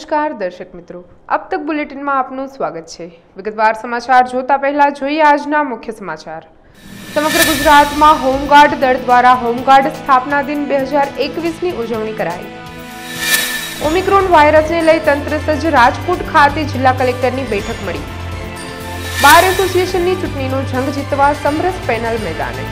નમસ્કાર દર્શક મિત્રો, अब तक બુલેટિનમાં આપનું સ્વાગત છે। વિગતવાર સમાચાર જોતા પહેલા જોઈએ આજના મુખ્ય સમાચાર। સમગ્ર ગુજરાતમાં હોમગાર્ડ દળ દ્વારા હોમગાર્ડ સ્થાપના દિન 2021ની ઉજવણી કરાઈ। ઓમિક્રોન વાયરસને લઈ તંત્ર સજ્જ, રાજકોટ ખાતે જિલ્લા કલેક્ટરની બેઠક મળી। બાર એસોસિએશનની ચૂંટણીનો જંગ જીતવા સમરસ પેનલ મેદાને।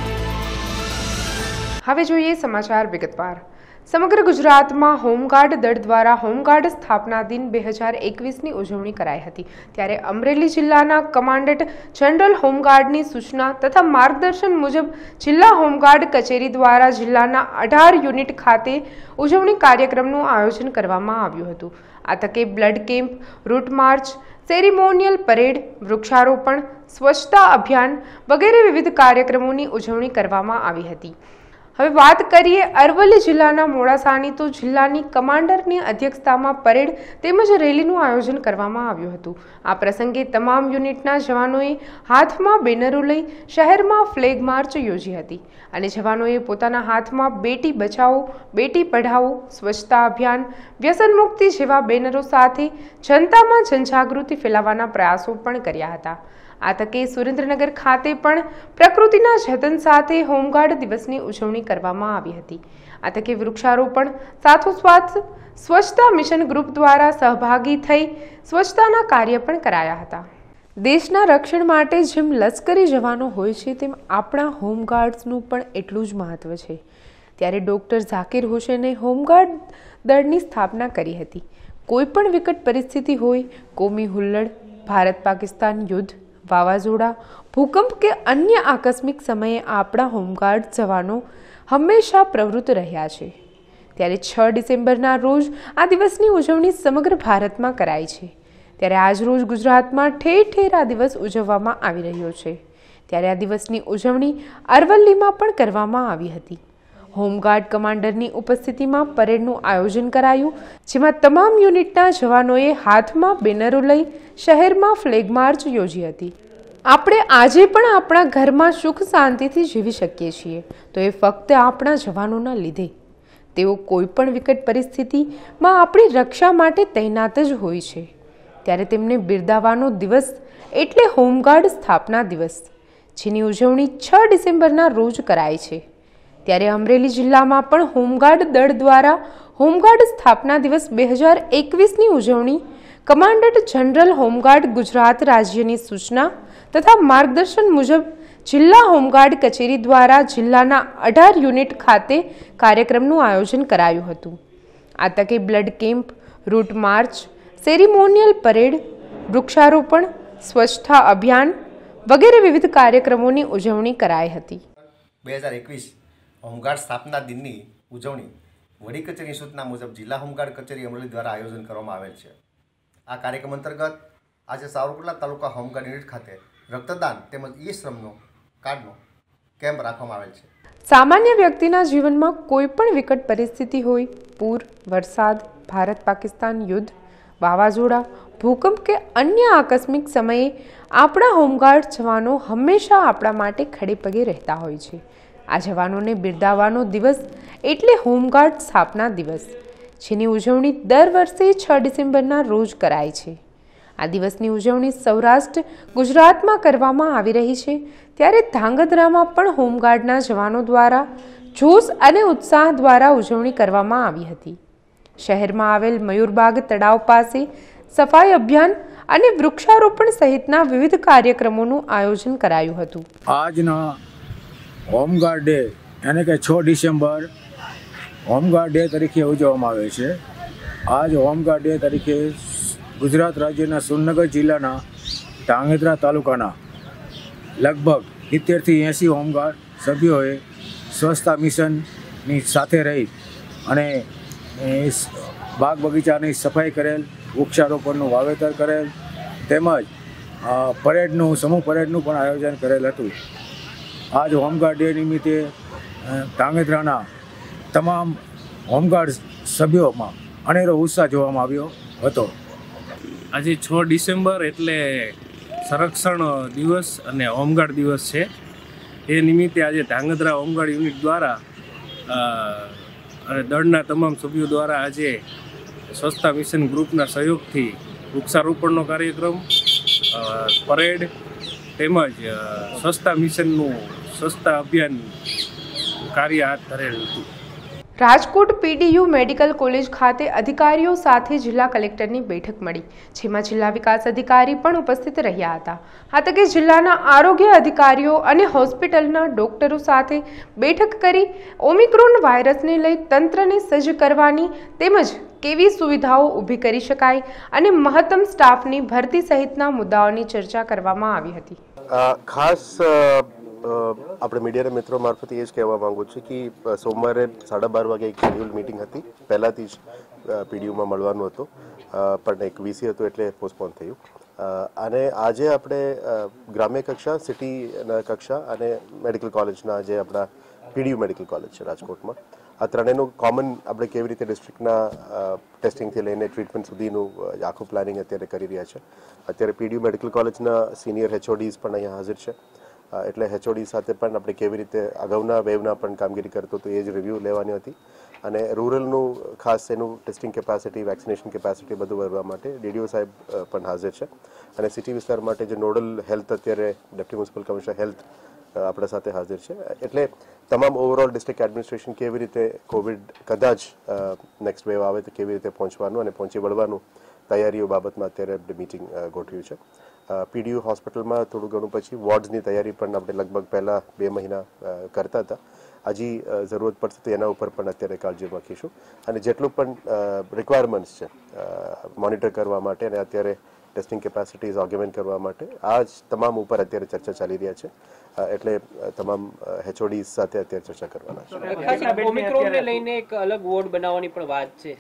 હવે જોઈએ સમાચાર વિગતવાર। સમગ્ર ગુજરાતમાં હોમગાર્ડ દળ દ્વારા હોમગાર્ડ સ્થાપના દિન 2021ની ઉજવણી કરાઈ હતી। ત્યારે અમરેલી જિલ્લાના કમાન્ડન્ટ જનરલ હોમગાર્ડની સૂચના તથા માર્ગદર્શન મુજબ જિલ્લા હોમગાર્ડ કચેરી દ્વારા જિલ્લાના 18 યુનિટ ખાતે ઉજવણી કાર્યક્રમનું આયોજન કરવામાં આવ્યું હતું। આ તકે blood camp, route march, ceremonial parade, વૃક્ષારોપણ, સ્વચ્છતા અભિયાન વગેરે વિવિધ કાર્યક્રમોની ઉજવણી કરવામાં આવી હતી। હવે વાત કરીએ અરવલ્લી જિલ્લાના મોડાસાની, તો જિલ્લાની કમાન્ડરની અધ્યક્ષતામાં પરેડ તેમજ રેલીનું આયોજન કરવામાં આવ્યું હતું। આ પ્રસંગે તમામ યુનિટના જવાનોએ હાથમાં બેનરો લઈ શહેરમાં ફ્લેગ માર્ચ યોજી હતી અને જવાનોએ પોતાના હાથમાં બેટી બચાવો, બેટી પઢાઓ, સ્વચ્છતા અભિયાન, વ્યસન મુક્તિ જેવા બેનરો સાથે જનતામાં જનજાગૃતિ ફેલાવવાના પ્રયાસો પણ કર્યા હતા। આ તકે સુરેન્દ્રનગર ખાતે પણ પ્રકૃતિના જતન સાથે હોમગાર્ડ દિવસની ઉજવણી કરવામાં આવી હતી। આ તકે વૃક્ષારોપણ સાથોસાથ સ્વચ્છતા મિશન ગ્રુપ દ્વારા સહભાગી થઈ સ્વચ્છતાના કાર્ય પણ કરાયા હતા। દેશના રક્ષણ માટે જેમ લશ્કરી જવાનો હોય છે તેમ આપણા હોમગાર્ડ્સનું પણ એટલું જ મહત્વ છે। ત્યારે ડોક્ટર ઝાકિર હુસેને હોમગાર્ડ દળની સ્થાપના કરી હતી। કોઈ પણ વિકટ પરિસ્થિતિ હોય, કોમી હુલ્લડ, ભારત પાકિસ્તાન યુદ્ધ, વાવાઝોડા, ભૂકંપ કે અન્ય આકસ્મિક સમયે આપણા હોમગાર્ડ જવાનો હંમેશા પ્રવૃત્ત રહ્યા છે। ત્યારે 6 ડિસેમ્બરના રોજ આ દિવસની ઉજવણી સમગ્ર ભારતમાં કરાઈ છે। ત્યારે આજ રોજ ગુજરાતમાં ઠેર ઠેર આ દિવસ ઉજવવામાં આવી રહ્યો છે। ત્યારે આ દિવસની ઉજવણી અરવલ્લીમાં પણ કરવામાં આવી હતી। હોમગાર્ડ કમાન્ડરની ઉપસ્થિતિમાં પરેડનું આયોજન કરાયું, જેમાં તમામ યુનિટના જવાનોએ હાથમાં બેનરો લઈ શહેરમાં ફ્લેગ માર્ચ યોજી હતી। આપણે આજે પણ આપણા ઘરમાં સુખ શાંતિથી જીવી શકીએ છીએ તો એ ફક્ત આપણા જવાનોના લીધે। તેઓ કોઈ પણ વિકટ પરિસ્થિતિમાં આપણી રક્ષા માટે તૈનાત જ હોય છે। ત્યારે તેમને બિરદાવવાનો દિવસ એટલે હોમગાર્ડ સ્થાપના દિવસ, જેની ઉજવણી 6 ડિસેમ્બરના રોજ કરાય છે। ત્યારે અમરેલી જિલ્લામાં પણ હોમગાર્ડ દળ દ્વારા હોમગાર્ડ સ્થાપના દિવસ 2021ની ઉજવણી કમાન્ડન્ટ જનરલ હોમગાર્ડ ગુજરાત રાજ્યની સૂચના તથા માર્ગદર્શન મુજબ જિલ્લા હોમગાર્ડ કચેરી દ્વારા જિલ્લાના 18 યુનિટ ખાતે કાર્યક્રમનું આયોજન કરાયું હતું। આ તકે blood camp, route march, ceremonial parade, વૃક્ષારોપણ, સ્વચ્છતા અભિયાન વગેરે વિવિધ કાર્યક્રમોની ઉજવણી કરાઈ હતી। 2021 હોમગાર્ડ સ્થાપના દિનની ઉજવણી વડી કચેરી સૂચના મુજબ જિલ્લા હોમગાર્ડ કચેરી અમરેલી દ્વારા આયોજન કરવામાં આવેલ છે। આ કાર્યક્રમ અંતર્ગત આજે સાવરકુંડલા તાલુકા હોમગાર્ડ યુનિટ ખાતે રક્તદાન તેમજ ઈ-શ્રમનો કાર્ડનો કેમ્પ રાખવામાં આવેલ છે। સામાન્ય વ્યક્તિના જીવનમાં કોઈ પણ વિકટ પરિસ્થિતિ હોય, પૂર, વરસાદ, ભારત પાકિસ્તાન યુદ્ધ, વાવાઝોડા, ભૂકંપ કે અન્ય આકસ્મિક સમયે આપણા હોમગાર્ડ જવાનો હંમેશા આપણા માટે ખડે પગે રહેતા હોય છે। આ જવાનોને બિરદાવવાનો દિવસ એટલે હોમગાર્ડ સ્થાપના દિવસ, જેની ઉજવણી દર વર્ષે 6 ડિસેમ્બરના રોજ કરાય છે। આ દિવસની ઉજવણી સૌરાષ્ટ્ર ગુજરાતમાં કરવામાં આવી રહી છે। ત્યારે ધાંગધ્રામાં પણ હોમગાર્ડના જવાનો દ્વારા જોશ અને ઉત્સાહ દ્વારા ઉજવણી કરવામાં આવી હતી। શહેરમાં આવેલ મયુરબાગ તળાવ પાસે સફાઈ અભિયાન અને વૃક્ષારોપણ સહિતના વિવિધ કાર્યક્રમોનું આયોજન કરાયું હતું। આજના હોમગાર્ડ ડે એટલે કે 6 ડિસેમ્બર હોમગાર્ડ ડે તરીકે ઉજવવામાં આવે છે। આજ હોમગાર્ડ ડે તરીકે ગુજરાત રાજ્યના સુરેન્દ્રનગર જિલ્લાના ધાંગધ્રા તાલુકાના લગભગ 70થી 80 હોમગાર્ડ સભ્યોએ સ્વચ્છતા મિશનની સાથે રહી અને બાગ બગીચાની સફાઈ કરેલ, વૃક્ષારોપણનું વાવેતર કરેલ તેમજ પરેડનું સમૂહ પરેડનું પણ આયોજન કરેલ હતું। આજ હોમગાર્ડ ડે નિમિત્તે ધાંગધ્રાના તમામ હોમગાર્ડ સભ્યોમાં અનેરો ઉત્સાહ જોવામાં આવ્યો હતો। આજે 6 ડિસેમ્બર એટલે સંરક્ષણ દિવસ અને હોમગાર્ડ દિવસ છે। એ નિમિત્તે આજે ધાંગધ્રા હોમગાર્ડ યુનિટ દ્વારા અને દળના તમામ સભ્યો દ્વારા આજે સ્વચ્છતા મિશન ગ્રુપના સહયોગથી વૃક્ષારોપણનો કાર્યક્રમ, પરેડ તેમજ સ્વચ્છતા મિશનનું સ્વચ્છતા અભિયાન કાર્ય હાથ ધરેલ હતું. રાજકોટ પીડીયુ મેડિકલ કોલેજ ખાતે અધિકારીઓ સાથે જિલ્લા કલેક્ટરની બેઠક મળી, જેમાં જિલ્લા વિકાસ અધિકારી પણ ઉપસ્થિત રહ્યા હતા. આ તકે જિલ્લાના આરોગ્ય અધિકારીઓ અને હોસ્પિટલના ડોક્ટરો સાથે બેઠક કરી ઓમિક્રોન વાયરસને લઈ તંત્રને સજ્જ કરવાની તેમજ કેવી સુવિધાઓ ઊભી કરી શકાય અને મહત્તમ સ્ટાફની ભરતી સહિતના મુદ્દાઓની ચર્ચા કરવામાં આવી હતી. ખાસ આપણે મીડિયાના મિત્રો મારફતે એ જ કહેવા માંગુ છું કે સોમવારે 12:30 વાગે એક શેડ્યુલ મીટિંગ હતી. પહેલાંથી જ પીડીયુમાં મળવાનું હતું, પણ એક વીસી હતું એટલે પોસ્ટપોન થયું. અને આજે આપણે ગ્રામ્ય કક્ષા, સિટીના કક્ષા અને મેડિકલ કોલેજના જે આપણા પીડીયુ મેડિકલ કોલેજ છે રાજકોટમાં, આ ત્રણેયનું કોમન આપણે કેવી રીતે ડિસ્ટ્રિક્ટના ટેસ્ટિંગથી લઈને ટ્રીટમેન્ટ સુધીનું આખું પ્લાનિંગ અત્યારે કરી રહ્યા છે. અત્યારે પીડીયુ મેડિકલ કોલેજના સિનિયર HODs પણ અહીંયા હાજર છે, એટલે HOD સાથે પણ આપણે કેવી રીતે અગાઉના વેવના પણ કામગીરી કરતો તો એ જ રિવ્યૂ લેવાની હતી. અને રૂરલનું ખાસ એનું ટેસ્ટિંગ કેપેસિટી, વેક્સિનેશન કેપેસિટી બધું ભરવા માટે DDO સાહેબ પણ હાજર છે. અને સિટી વિસ્તાર માટે જે નોડલ હેલ્થ અત્યારે ડેપ્યુટી મ્યુનિસિપલ કમિશનર હેલ્થ આપણા સાથે હાજર છે. એટલે તમામ ઓવરઓલ ડિસ્ટ્રિક્ટ એડમિનિસ્ટ્રેશન કેવી રીતે કોવિડ કદાચ નેક્સ્ટ વેવ આવે તો કેવી રીતે પહોંચવાનું અને પહોંચી વળવાનું તૈયારીઓ બાબતમાં અત્યારે આપણે મિટિંગ ગોઠવ્યું છે. પીડીયુ હોસ્પિટલમાં થોડું ઘણું પછી વોર્ડ્સની તૈયારી પણ આપણે લગભગ પહેલાં 2 મહિના કરતા હતા. હજી જરૂરત પડશે તો એના ઉપર પણ અત્યારે કાળજી રાખીશું. અને જેટલું પણ રિક્વાયરમેન્ટ્સ છે મોનિટર કરવા માટે અને અત્યારે ટેસ્ટિંગ કેપેસિટીઝ ઓર્ગ્યુમેન્ટ કરવા માટે આ જ તમામ ઉપર અત્યારે ચર્ચા ચાલી રહ્યા છે. એટલે તમામ HODs સાથે અત્યારે ચર્ચા કરવાના છે. ઓમિક્રોનને લઈને એક અલગ વોર્ડ બનાવવાની પણ વાત છે.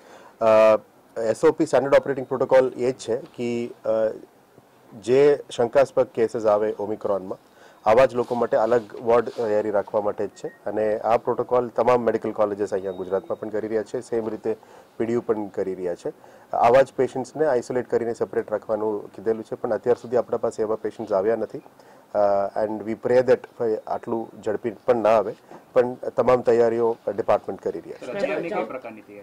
SOP સ્ટાન્ડર્ડ ઓપરેટિંગ પ્રોટોકોલ એ જ છે કે જે શંકાસ્પદ કેસીસ આવે ઓમિક્રોનમાં, આવા જ લોકો માટે અલગ વોર્ડ તૈયારી રાખવા માટે જ છે. અને આ પ્રોટોકોલ તમામ મેડિકલ કોલેજીસ અહીંયા ગુજરાતમાં પણ કરી રહ્યા છે, સેમ રીતે પીડીયુ પણ કરી રહ્યા છે. આવા જ પેશન્ટ્સને આઇસોલેટ કરીને સેપરેટ રાખવાનું કીધેલું છે, પણ અત્યાર સુધી આપણા પાસે એવા પેશન્ટ્સ આવ્યા નથી. એન્ડ વી પ્રે દેટ આટલું ઝડપી પણ ના આવે, પણ તમામ તૈયારીઓ ડિપાર્ટમેન્ટ કરી રહ્યા છે.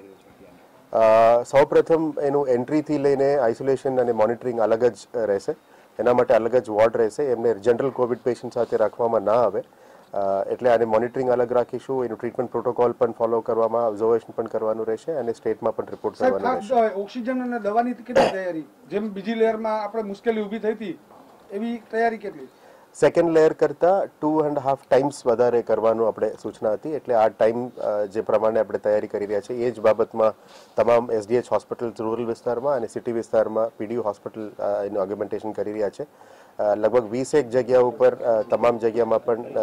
સૌપ્રથમ એનું એન્ટ્રીથી લઈને આઇસોલેશન અને મોનિટરિંગ અલગ જ રહેશે. એના માટે અલગ જ વોર્ડ રહેશે. એમને જનરલ કોવિડ પેશન્ટ સાથે રાખવામાં ના આવે, એટલે આને મોનિટરિંગ અલગ રાખીશું. એનું ટ્રીટમેન્ટ પ્રોટોકોલ પણ ફોલો કરવામાં, ઓબ્ઝર્વેશન પણ કરવાનું રહેશે અને સ્ટેટમાં પણ રિપોર્ટ કરવાનો રહેશે. ઓક્સિજન અને દવાની કેટલી તૈયારી, જેમ બીજી લેયરમાં આપણે મુશ્કેલી ઊભી થઈ હતી એવી તૈયારી કેટલી? સેકન્ડ લેયર કરતાં 2.5 ટાઈમ્સ વધારે કરવાનું આપણે સૂચના હતી. એટલે આ ટાઈમ જે પ્રમાણે આપણે તૈયારી કરી રહ્યા છીએ એ જ બાબતમાં તમામ SDH હોસ્પિટલ રૂરલ વિસ્તારમાં અને સિટી વિસ્તારમાં પીડીયુ હોસ્પિટલ એનું ઓર્ગ્યુમેન્ટેશન કરી રહ્યા છે. લગભગ 21 જગ્યા ઉપર તમામ જગ્યામાં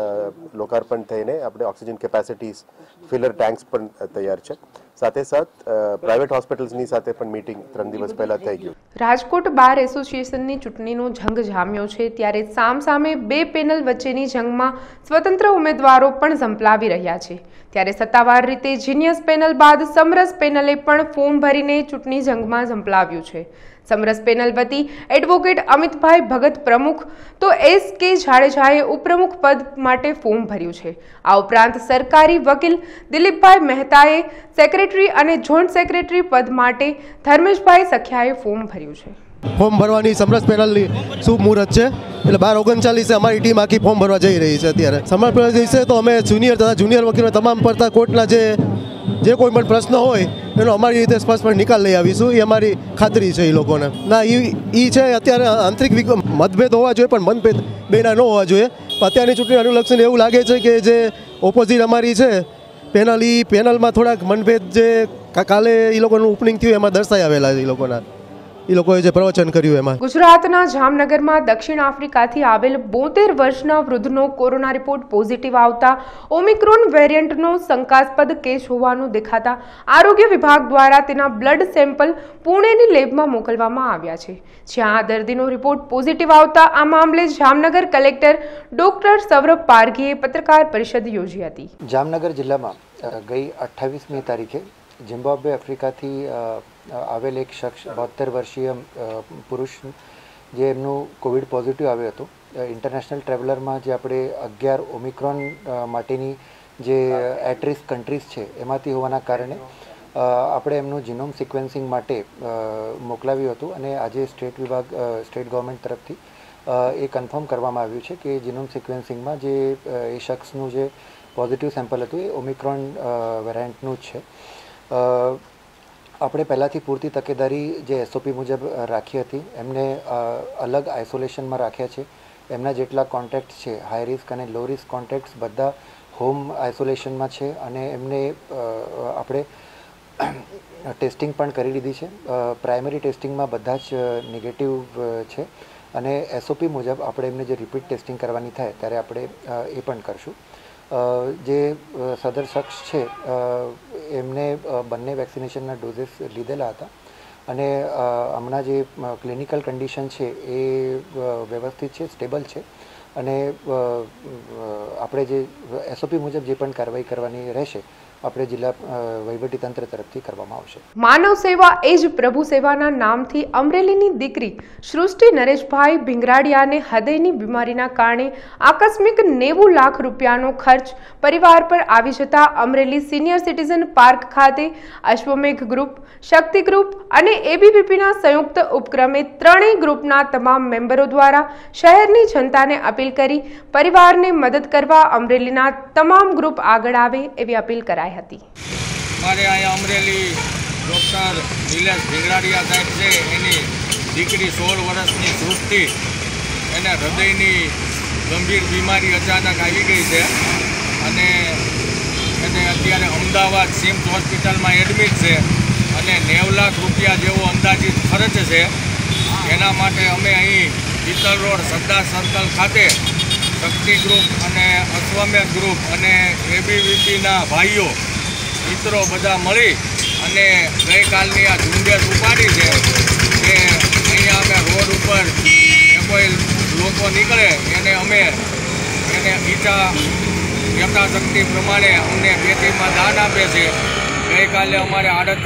પણ લોકાર્પણ થઈને આપણે ઓક્સિજન કેપેસિટીઝ, ફિલર ટેન્ક્સ પણ તૈયાર છે. સાથે સાથ પ્રાઇવેટ હોસ્પિટલ્સની સાથે પણ મીટિંગ 3 દિવસ પહેલા થઈ ગયું. રાજકોટ બાર એસોસિએશનની ચૂંટણીનો જંગ જામ્યો છે, ત્યારે સામસામે 2 પેનલ વચ્ચેની જંગમાં સ્વતંત્ર ઉમેદવારો પણ ઝંપલાવી રહ્યા છે. ત્યારે સત્તાવાર રીતે જીનિયસ પેનલ બાદ સમરસ પેનલે પણ ફોર્મ ભરીને ચૂંટણી જંગમાં ઝંપલાવ્યું છે. સમરસ પેનલ વતી એડવોકેટ અમિતભાઈ ભગત પ્રમુખ તો SK જાડેજાએ ઉપપ્રમુખ પદ માટે ફોર્મ ભર્યું છે. આ ઉપરાંત સરકારી વકીલ દિલીપભાઈ મહેતાએ સેક્રેટરી અને જોઈન્ટ સેક્રેટરી પદ માટે ધર્મેશભાઈ સખિયાએ ફોર્મ ભર્યું છે. ફોર્મ ભરવાની સમરસ પેનલની શુભ મુહૂર્ત છે. એટલે 12:39 અમારી ટીમ આખી ફોર્મ ભરવા જઈ રહી છે. અત્યારે સમરસ પેનલ દિવસે તો અમે જુનિયર તથા જુનિયર વકીલો તમામ પડતા કોર્ટના જે કોઈ પણ પ્રશ્ન હોય એનો અમારી રીતે સ્પષ્ટપણે નિકાલ લઈ આવીશું, એ અમારી ખાતરી છે. એ લોકોને ના એ છે અત્યારે આંતરિક મતભેદ હોવા જોઈએ, પણ મતભેદ બેના ન હોવા જોઈએ. અત્યારની ચૂંટણી અનુલક્ષીને એવું લાગે છે કે જે ઓપોઝિટ અમારી છે પેનલ, એ પેનલમાં થોડાક મતભેદ જે કાલે એ લોકોનું ઓપનિંગ થયું એમાં દર્શાવી આવેલા એ લોકોએ જે પ્રવચન કર્યું એમાં. ગુજરાતના જામનગરમાં દક્ષિણ આફ્રિકાથી આવેલ 72 વર્ષના વૃદ્ધનો કોરોના રિપોર્ટ પોઝિટિવ આવતા ઓમિક્રોન વેરિયન્ટનો શંકાસ્પદ કેસ હોવાનું દેખાતા આરોગ્ય વિભાગ દ્વારા તેના બ્લડ સેમ્પલ પુણેની લેબમાં મોકલવામાં આવ્યા છે, જ્યાં આ દર્દીનો રિપોર્ટ પોઝિટિવ આવતા આ મામલે જામનગર કલેક્ટર ડોક્ટર સૌરભ પારઘીએ પત્રકાર પરિષદ યોજી હતી. જામનગર જિલ્લામાં ગઈ 28મી તારીખે ઝિમ્બાબ્વે આફ્રિકાથી આવેલ એક શખ્સ 72 વર્ષીય પુરુષ જે એમનું કોવિડ પોઝિટિવ આવ્યું હતું. ઇન્ટરનેશનલ ટ્રાવેલરમાં જે આપણે 11 ઓમિક્રોન માટેની જે એટ રિસ્ક કન્ટ્રીઝ છે એમાંથી હોવાના કારણે આપણે એમનું જીનોમ સિક્વન્સિંગ માટે મોકલાવ્યું હતું અને આજે સ્ટેટ ગવર્મેન્ટ તરફથી એ કન્ફર્મ કરવામાં આવ્યું છે કે જીનોમ સિક્વન્સિંગમાં જે એ શખ્સનું જે પોઝિટિવ સેમ્પલ હતું એ ઓમિક્રોન વેરિયન્ટનું જ છે. આપણે પહેલાંથી પૂરતી તકેદારી જે SOP મુજબ રાખી હતી, એમને અલગ આઇસોલેશનમાં રાખ્યા છે. એમના જેટલા કોન્ટેક્ટ છે, હાઈ રિસ્ક અને લો રિસ્ક કોન્ટેક્ટ્સ બધા હોમ આઇસોલેશનમાં છે અને એમને આપણે ટેસ્ટિંગ પણ કરી લીધી છે. પ્રાઇમરી ટેસ્ટિંગમાં બધા જ નેગેટિવ છે અને SOP મુજબ આપણે એમને જે રિપીટ ટેસ્ટિંગ કરવાની થાય ત્યારે આપણે એ પણ કરશું. જે સદર શખ્સ છે એમને બંને વેક્સિનેશનના ડોઝીસ લીધેલા હતા અને હમણાં જે ક્લિનિકલ કન્ડિશન છે એ વ્યવસ્થિત છે, સ્ટેબલ છે અને આપણે જે SOP મુજબ જે પણ કાર્યવાહી કરવાની રહેશે આપણે જિલ્લા વહીવટીતંત્ર તરફથી કરવામાં આવશે. માનવ સેવા એ જ પ્રભુ સેવાના નામથી અમરેલીની દીકરી સૃષ્ટિ નરેશભાઈ ભીંગરાડિયાને હૃદયની બીમારીના કારણે આકસ્મિક 90 લાખ રૂપિયાનો ખર્ચ પરિવાર પર આવી જતા અમરેલી સિનિયર સિટીઝન પાર્ક ખાતે અશ્વમેઘ ગ્રુપ, શક્તિ ગ્રુપ અને ABVPના સંયુક્ત ઉપક્રમે ત્રણેય ગ્રુપના તમામ મેમ્બરો દ્વારા શહેરની જનતાને અપીલ કરી પરિવારને મદદ કરવા અમરેલીના તમામ ગ્રુપ આગળ આવે એવી અપીલ કરાઈ હતી. અમારે અહીંયા અમરેલી ડૉક્ટર નિલેશ ભીંગરાડિયા સાહેબ છે, એની દીકરી 16 વર્ષની સૃષ્ટિ, એને હૃદયની ગંભીર બીમારી અચાનક આવી ગઈ છે અને એને અત્યારે અમદાવાદ સિમ્સ હોસ્પિટલમાં એડમિટ છે અને 90 લાખ રૂપિયા જેવો અંદાજિત ખર્ચ છે. એના માટે અમે અહીં પિત્તલ રોડ સરદાર સર્કલ ખાતે શક્તિ ગ્રુપ અને અશ્વમેઘ ગ્રુપ અને ABVPના ભાઈઓ મિત્રો બધા મળી અને ગઈકાલની આ ઝુંબેશ ઉપાડી છે કે અહીંયા અમે રોડ ઉપર કોઈ લોકો નીકળે એને અમે એને ઈચ્છા યથાશક્તિ પ્રમાણે અમને પેટીમાં દાન આપે છે. ગઈકાલે અમારે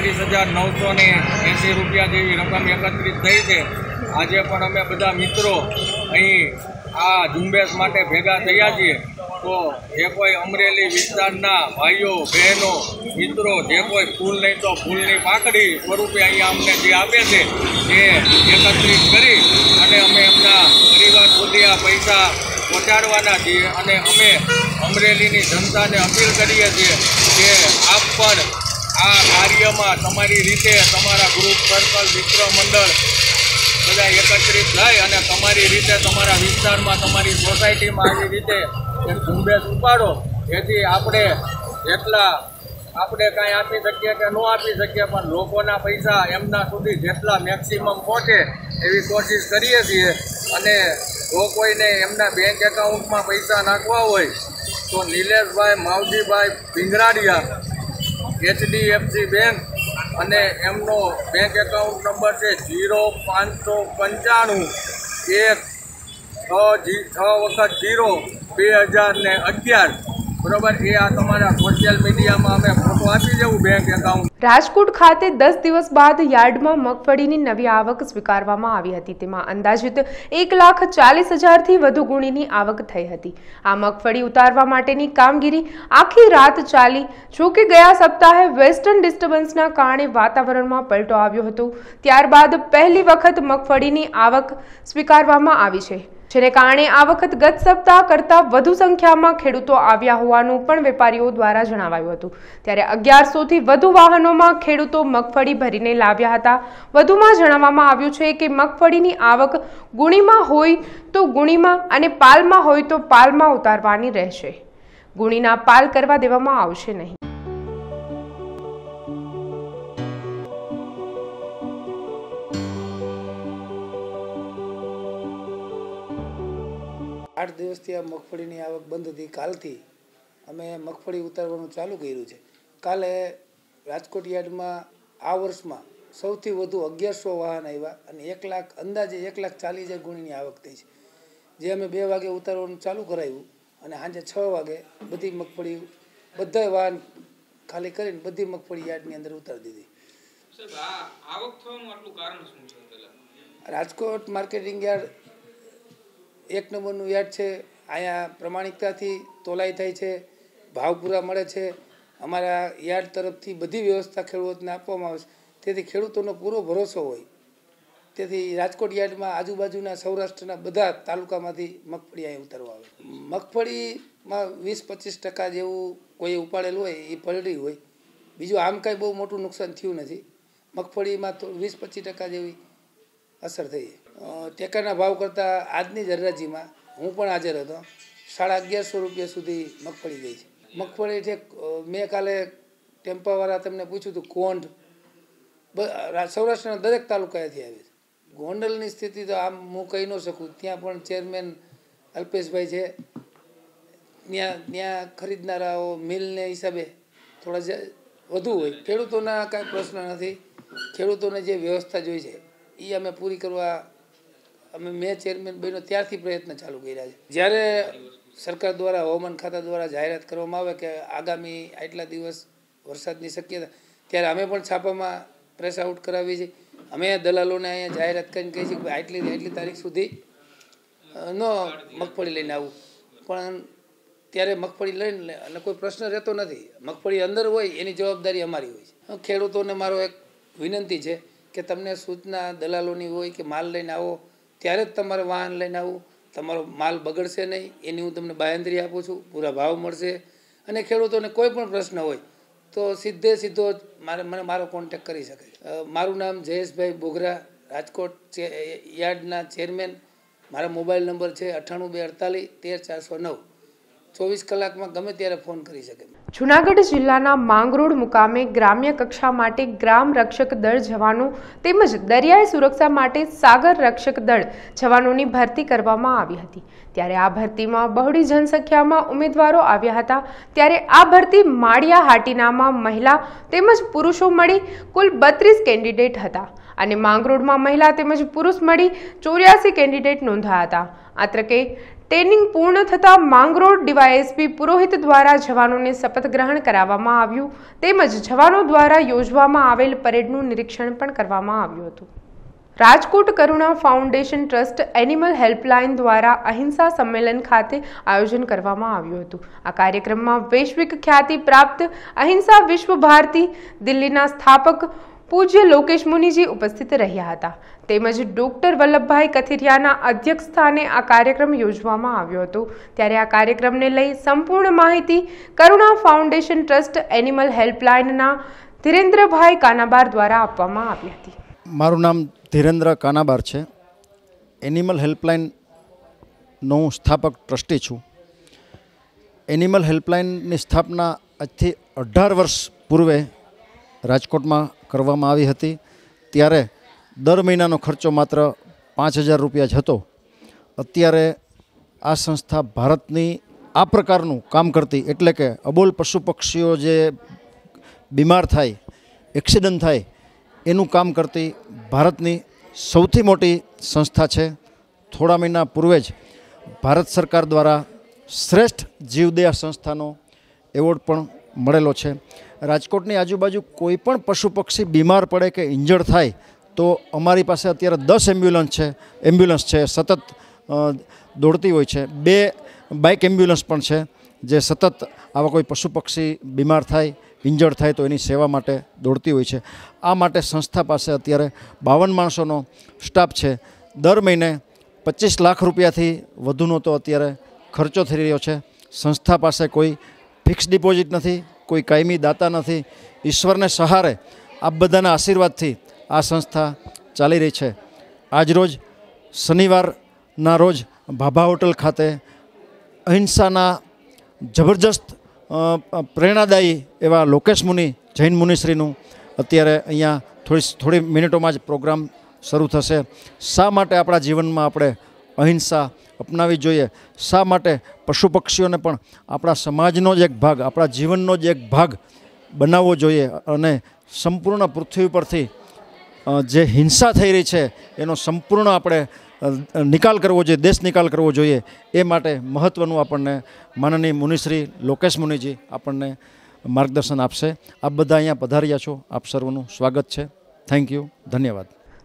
38,980 રૂપિયા જેવી રકમ એકત્રિત થઈ છે. આજે પણ અમે બધા મિત્રો અહીં આ ઝુંબેશ માટે ભેગા થયા છીએ. તો જે કોઈ અમરેલી વિસ્તારના ભાઈઓ બહેનો મિત્રો જે કોઈ ફૂલ નહીં તો ફૂલની પાકડી સ્વરૂપે અહીંયા અમને જે આપે છે એ એકત્રિત કરી અને અમે એમના પરિવાર સુધી આ પૈસા પહોંચાડવાના છીએ અને અમે અમરેલીની જનતાને અપીલ કરીએ છીએ કે આપ પણ આ કાર્યમાં તમારી રીતે તમારા ગ્રુપ સર્કલ મિત્ર મંડળ બધા એકત્રિત થઈ અને તમારી રીતે તમારા વિસ્તારમાં તમારી સોસાયટીમાં આવી રીતે એક ઝુંબેશ ઉપાડો, જેથી આપણે જેટલા આપણે કાંઈ આપી શકીએ કે ન આપી શકીએ પણ લોકોના પૈસા એમના સુધી જેટલા મેક્સિમમ પહોંચે એવી કોશિશ કરીએ છીએ. અને જો કોઈને એમના બેંક એકાઉન્ટમાં પૈસા નાખવા હોય તો નિલેશભાઈ માવજીભાઈ ભીંગરાડિયા HDFC બેંક અને એમનો બેંક એકાઉન્ટ નંબર છે 0595 1 બરોબર. એ આ તમારા સોશિયલ મીડિયામાં અમે ફોટો આપી દેવું બેંક એકાઉન્ટ. રાજકોટ ખાતે 10 દિવસ બાદ યાર્ડમાં મગફળીની નવી આવક સ્વીકારવામાં આવી હતી. તેમાં અંદાજિત 1,40,000થી વધુ ગુણીની આવક થઈ હતી. આ મગફળી ઉતારવા માટેની કામગીરી આખી રાત ચાલી. જોકે ગયા સપ્તાહે વેસ્ટર્ન ડિસ્ટર્બન્સના કારણે વાતાવરણમાં પલટો આવ્યો હતો. ત્યારબાદ પહેલી વખત મગફળીની આવક સ્વીકારવામાં આવી છે, જેને કારણે આ વખત ગત સપ્તાહ કરતાં વધુ સંખ્યામાં ખેડૂતો આવ્યા હોવાનું પણ વેપારીઓ દ્વારા જણાવાયું હતું. ત્યારે 1100થી વધુ વાહનોમાં ખેડૂતો મગફળી ભરીને લાવ્યા હતા. વધુમાં જણાવવામાં આવ્યું છે કે મગફળીની આવક ગુણીમાં હોય તો ગુણીમાં અને પાલમાં હોય તો પાલમાં ઉતારવાની રહેશે. ગુણીના પાલ કરવા દેવામાં આવશે નહીં. 8 દિવસથી આ મગફળીની આવક બંધ હતી. કાલથી અમે મગફળી ઉતારવાનું ચાલુ કર્યું છે. કાલે રાજકોટ યાર્ડમાં આ વર્ષમાં સૌથી વધુ 1100 વાહન આવ્યા અને અંદાજે 1,40,000 ગુણીની આવક થઈ છે. જે અમે 2 વાગે ઉતારવાનું ચાલુ કરાવ્યું અને સાંજે 6 વાગે બધી મગફળી બધા વાહન ખાલી કરીને બધી મગફળી યાર્ડની અંદર ઉતારી દીધી. રાજકોટ માર્કેટિંગ યાર્ડ 1 નંબરનું યાર્ડ છે. અહીંયા પ્રમાણિકતાથી તોલાઈ થાય છે, ભાવ પૂરા મળે છે અમારા યાર્ડ તરફથી બધી વ્યવસ્થા ખેડૂતોને આપવામાં આવે છે, તેથી ખેડૂતોનો પૂરો ભરોસો હોય. તેથી રાજકોટ યાર્ડમાં આજુબાજુના સૌરાષ્ટ્રના બધા તાલુકામાંથી મગફળી અહીં ઉતારવા આવે. મગફળીમાં 20-25% જેવું કોઈ ઉપાડેલું હોય એ પલળી હોય. બીજું આમ કાંઈ બહુ મોટું નુકસાન થયું નથી. મગફળીમાં તો 20-25% જેવી અસર થઈ. ટેકાના ભાવ કરતાં આજની જ હરાજીમાં હું પણ હાજર હતો. 1150 રૂપિયા સુધી મગફળી ગઈ છે. મગફળી છે મેં કાલે ટેમ્પાવાળા તમને પૂછ્યું હતું કોંઢ સૌરાષ્ટ્રના દરેક તાલુકાએથી આવે છે. ગોંડલની સ્થિતિ તો આમ હું કહી ન શકું. ત્યાં પણ ચેરમેન અલ્પેશભાઈ છે. ત્યાં ખરીદનારાઓ મિલને હિસાબે થોડા વધુ હોય. ખેડૂતોના કાંઈ પ્રશ્ન નથી. ખેડૂતોને જે વ્યવસ્થા જોઈ છે એ અમે પૂરી કરવા મેં ચેરમેન બન્યો ત્યારથી પ્રયત્ન ચાલુ કર્યા છે. જ્યારે સરકાર દ્વારા હવામાન ખાતા દ્વારા જાહેરાત કરવામાં આવે કે આગામી આટલા દિવસ વરસાદની શક્યતા, ત્યારે અમે પણ છાપામાં પ્રેસ આઉટ કરાવીએ છીએ. અમે દલાલોને અહીંયા જાહેરાત કરીને કહીએ છીએ કે આટલી તારીખ સુધી ન મગફળી લઈને આવું. પણ ત્યારે મગફળી લઈને અને કોઈ પ્રશ્ન રહેતો નથી. મગફળી અંદર હોય એની જવાબદારી અમારી હોય છે. ખેડૂતોને મારો એક વિનંતી છે કે તમને સૂચના દલાલોની હોય કે માલ લઈને આવો ત્યારે જ તમારે વાહન લઈને આવું. તમારો માલ બગડશે નહીં એની હું તમને બાંહેધરી આપું છું. પૂરા ભાવ મળશે. અને ખેડૂતોને કોઈ પણ પ્રશ્ન હોય તો સીધો મને મારો કોન્ટેક કરી શકે. મારું નામ જયેશભાઈ બોગરા, રાજકોટ યાર્ડના ચેરમેન. મારા મોબાઈલ નંબર છે 9824413409. 24 કલાકમાં ગમે ત્યારે ફોન કરી શકે. જૂનાગઢ જિલ્લાના માંગરોળ મુકામે ગ્રામ્ય કક્ષા માટે ગ્રામ રક્ષક દળ જવાનો તેમજ દરિયાઈ સુરક્ષા માટે સાગર રક્ષક દળ જવાનોની ભરતી કરવામાં આવી હતી. ત્યારે આ ભરતીમાં બહોળી જનસંખ્યામાં ઉમેદવારો આવ્યા હતા. ત્યારે આ ભરતી માળિયા હાટીનામાં મહિલા તેમજ પુરુષો મળી કુલ 32 કેન્ડિડેટ હતા અને માંગરોળમાં મહિલા તેમજ પુરુષ મળી 84 કેન્ડિડેટ નોંધાયા હતા. આ તકે ટ્રેનિંગ પૂર્ણ થતાં માંગરોળ ડીવાયએસપી પુરોહિત દ્વારા જવાનોને શપથ ગ્રહણ કરાવવામાં આવ્યું તેમજ જવાનો દ્વારા યોજવામાં આવેલ પરેડનું નિરીક્ષણ પણ કરવામાં આવ્યું હતું. Rajkot Karuna foundation trust animal helpline દ્વારા અહિંસા સંમેલન ખાતે આયોજન કરવામાં આવ્યું હતું. આ કાર્યક્રમમાં વૈશ્વિક ખ્યાતિ પ્રાપ્ત અહિંસા વિશ્વ ભારતી દિલ્હીના સ્થાપક પૂજ્ય લોકેશ મુનિજી ઉપસ્થિત રહ્યા હતા. તેમજ ડોક્ટર વલ્લભભાઈ કથિરિયાના અધ્યક્ષ સ્થાને આ કાર્યક્રમ યોજવામાં આવ્યો હતો. ત્યારે આ કાર્યક્રમને લઈ સંપૂર્ણ માહિતી કરુણા ફાઉન્ડેશન ટ્રસ્ટ એનિમલ હેલ્પલાઇનના ધીરેન્દ્રભાઈ કાનાબાર દ્વારા આપવામાં આવી હતી. મારું નામ ધીરેન્દ્ર કાનાબાર છે. એનિમલ હેલ્પલાઇનનો હું સ્થાપક ટ્રસ્ટી છું. એનિમલ હેલ્પલાઇનની સ્થાપના આજથી 18 વર્ષ પૂર્વે રાજકોટમાં કરવામાં આવી હતી. ત્યારે દર મહિનાનો ખર્ચો માત્ર 5,000 રૂપિયા જ હતો. અત્યારે આ સંસ્થા ભારતની આ પ્રકારનું કામ કરતી, એટલે કે અબોલ પશુ પક્ષીઓ જે બીમાર થાય, એક્સિડન્ટ થાય એનું કામ કરતી ભારતની સૌથી મોટી સંસ્થા છે. થોડા મહિના પૂર્વે જ ભારત સરકાર દ્વારા શ્રેષ્ઠ જીવદયા સંસ્થાનો એવોર્ડ પણ મળેલો છે. રાજકોટની આજુબાજુ કોઈ પણ પશુ પક્ષી બીમાર પડે કે ઇન્જર્ડ થાય તો અમારી પાસે અત્યારે 10 એમ્બ્યુલન્સ છે સતત દોડતી હોય છે. 2 બાઇક એમ્બ્યુલન્સ પણ છે જે સતત આવા કોઈ પશુ પક્ષી બીમાર થાય, ઇન્જર્ડ થાય તો એની સેવા માટે દોડતી હોય છે. આ માટે સંસ્થા પાસે અત્યારે 52 માણસોનો સ્ટાફ છે. દર મહિને 25 લાખ રૂપિયાથી વધુનો તો અત્યારે ખર્ચો થઈ રહ્યો છે. સંસ્થા પાસે કોઈ ફિક્સ ડિપોઝિટ નથી, કોઈ કાયમી દાતા નથી. ઈશ્વરને સહારે આ બધાના આશીર્વાદથી આ સંસ્થા ચાલી રહી છે. આજરોજ શનિવારના રોજ ભાભા હોટલ ખાતે અહિંસાના જબરજસ્ત પ્રેરણાદાયી એવા લોકેશ મુનિ જૈન મુનિશ્રીનું અત્યારે અહીંયા થોડી મિનિટોમાં જ પ્રોગ્રામ શરૂ થશે. શા માટે આપણા જીવનમાં આપણે અહિંસા અપનાવી જોઈએ, શા માટે પશુ પક્ષીઓને પણ આપણા સમાજનો જ એક ભાગ, આપણા જીવનનો જ એક ભાગ બનાવવો જોઈએ અને સંપૂર્ણ પૃથ્વી પરથી જે હિંસા થઈ રહી છે એનો સંપૂર્ણ આપણે નિકાલ કરવો જોઈએ, દેશ નિકાલ કરવો જોઈએ. એ માટે મહત્ત્વનું આપણને માનનીય મુનિશ્રી લોકેશ મુનિજી આપણને માર્ગદર્શન આપશે. આપ બધા અહીંયા પધાર્યા છો, આપ સર્વનું સ્વાગત છે. થેન્ક યુ, ધન્યવાદ.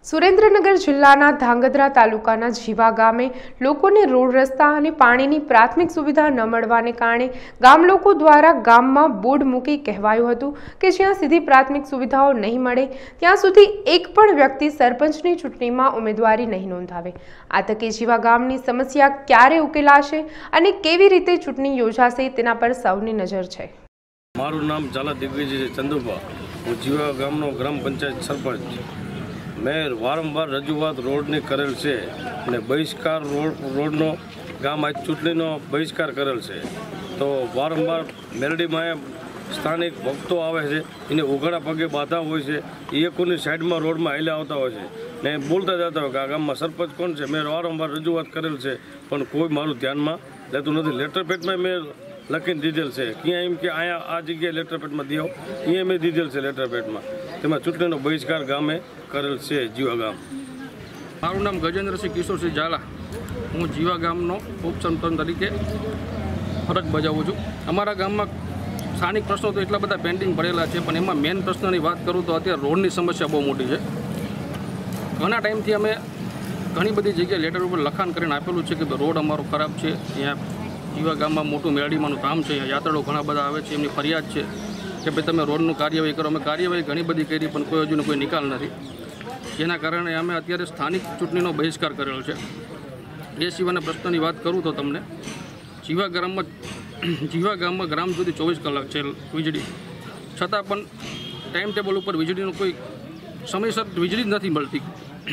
સુરેન્દ્રનગર જિલ્લાના ધાંગધ્રા તાલુકાના જીવા ગામે લોકોને રોડ રસ્તા અને પાણીની પ્રાથમિક સુવિધા ન મળવાને કારણે ગામ લોકો દ્વારા ગામમાં બોર્ડ મૂકી કહેવાયું હતું કે જ્યાં સીધી પ્રાથમિક સુવિધાઓ નહીં મળે ત્યાં સુધી એક પણ વ્યક્તિ સરપંચની ચૂંટણીમાં ઉમેદવારી નહીં નોંધાવે। આ તકે જીવા ગામની સમસ્યા ક્યારે ઉકેલાશે અને કેવી રીતે ચૂંટણી યોજાશે તેના પર સૌની નજર છે। મારું નામ ઝાલા દિગ્વિજય ચંદુભા, હું જીવા ગામનો ગ્રામ પંચાયત સરપંચ। મેં વારંવાર રજૂઆત રોડની કરેલ છે અને બહિષ્કાર રોડનો ગામ આજ ચૂંટણીનો બહિષ્કાર કરેલ છે, તો વારંવાર મેલડીમાં સ્થાનિક ભક્તો આવે છે, એને ઉઘાડા પગે બાધા હોય છે, એ કોની સાઈડમાં રોડમાં હાલ્યા આવતા હોય છે ને બોલતા જતા હોય કે આ ગામમાં સરપંચ કોણ છે। મેં વારંવાર રજૂઆત કરેલ છે પણ કોઈ મારું ધ્યાનમાં લેતું નથી। લેટર પેડમાં મેં લખીને દીધેલ છે, ક્યાં એમ કે અહીંયા આ જગ્યાએ લેટર પેડમાં દો, અહીંયા મેં દીધેલ છે લેટર પેડમાં। તેમાં ચૂંટણીનો બહિષ્કાર ગામે કરેલ છે જીવા ગામ। મારું નામ ગજેન્દ્રસિંહ કિશોરસિંહ ઝાલા, હું જીવા ગામનો ઉપસરપંચ તરીકે ફરજ બજાવું છું। અમારા ગામમાં સ્થાનિક પ્રશ્નો તો એટલા બધા પેન્ડિંગ પડેલા છે, પણ એમાં મેઇન પ્રશ્નની વાત કરું તો અત્યારે રોડની સમસ્યા બહુ મોટી છે। ઘણા ટાઈમથી અમે ઘણી બધી જગ્યાએ લેટર ઉપર લખાણ કરીને આપેલું છે કે રોડ અમારો ખરાબ છે। ત્યાં જીવા ગામમાં મોટું મેળડીમાંનું ધામ છે, યાત્રાળુઓ ઘણા બધા આવે છે, એમની ફરિયાદ છે કે ભાઈ તમે રોડનું કાર્યવાહી કરો। અમે કાર્યવાહી ઘણી બધી કરી પણ કોઈ હજુનો કોઈ નિકાલ નથી, જેના કારણે અમે અત્યારે સ્થાનિક ચૂંટણીનો બહિષ્કાર કરેલો છે। એ સિવાયના પ્રશ્નની વાત કરું તો તમને જીવા ગામમાં ગ્રામ સુધી 24 કલાક છે વીજળી, છતાં પણ ટાઈમ ટેબલ ઉપર વીજળીનું કોઈ સમયસર વીજળી જ નથી મળતી।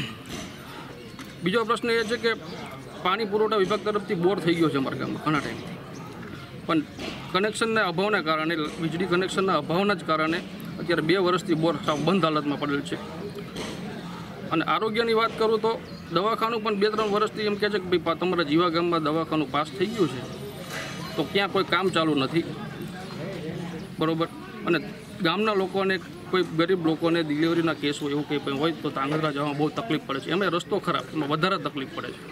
બીજો પ્રશ્ન એ છે કે પાણી પુરવઠા વિભાગ તરફથી બોર થઈ ગયો છે અમારા ગામમાં ઘણા ટાઈમથી, પણ કનેક્શનના અભાવના કારણે, વીજળી કનેક્શનના અભાવના જ કારણે અત્યારે 2 વર્ષથી બોર સાવ બંધ હાલતમાં પડેલ છે। અને આરોગ્યની વાત કરું તો દવાખાનું પણ 2-3 વર્ષથી એમ કહે છે કે ભાઈ તમારા જીવા ગામમાં દવાખાનું પાસ થઈ ગયું છે, તો ક્યાં કોઈ કામ ચાલુ નથી, બરાબર। અને ગામના લોકોને, કોઈ ગરીબ લોકોને ડિલિવરીના કેસ હોય એવું કંઈ હોય તો ધાંગધ્રા જવામાં બહુ તકલીફ પડે છે। એમાં રસ્તો ખરાબ, એમાં વધારે તકલીફ પડે છે।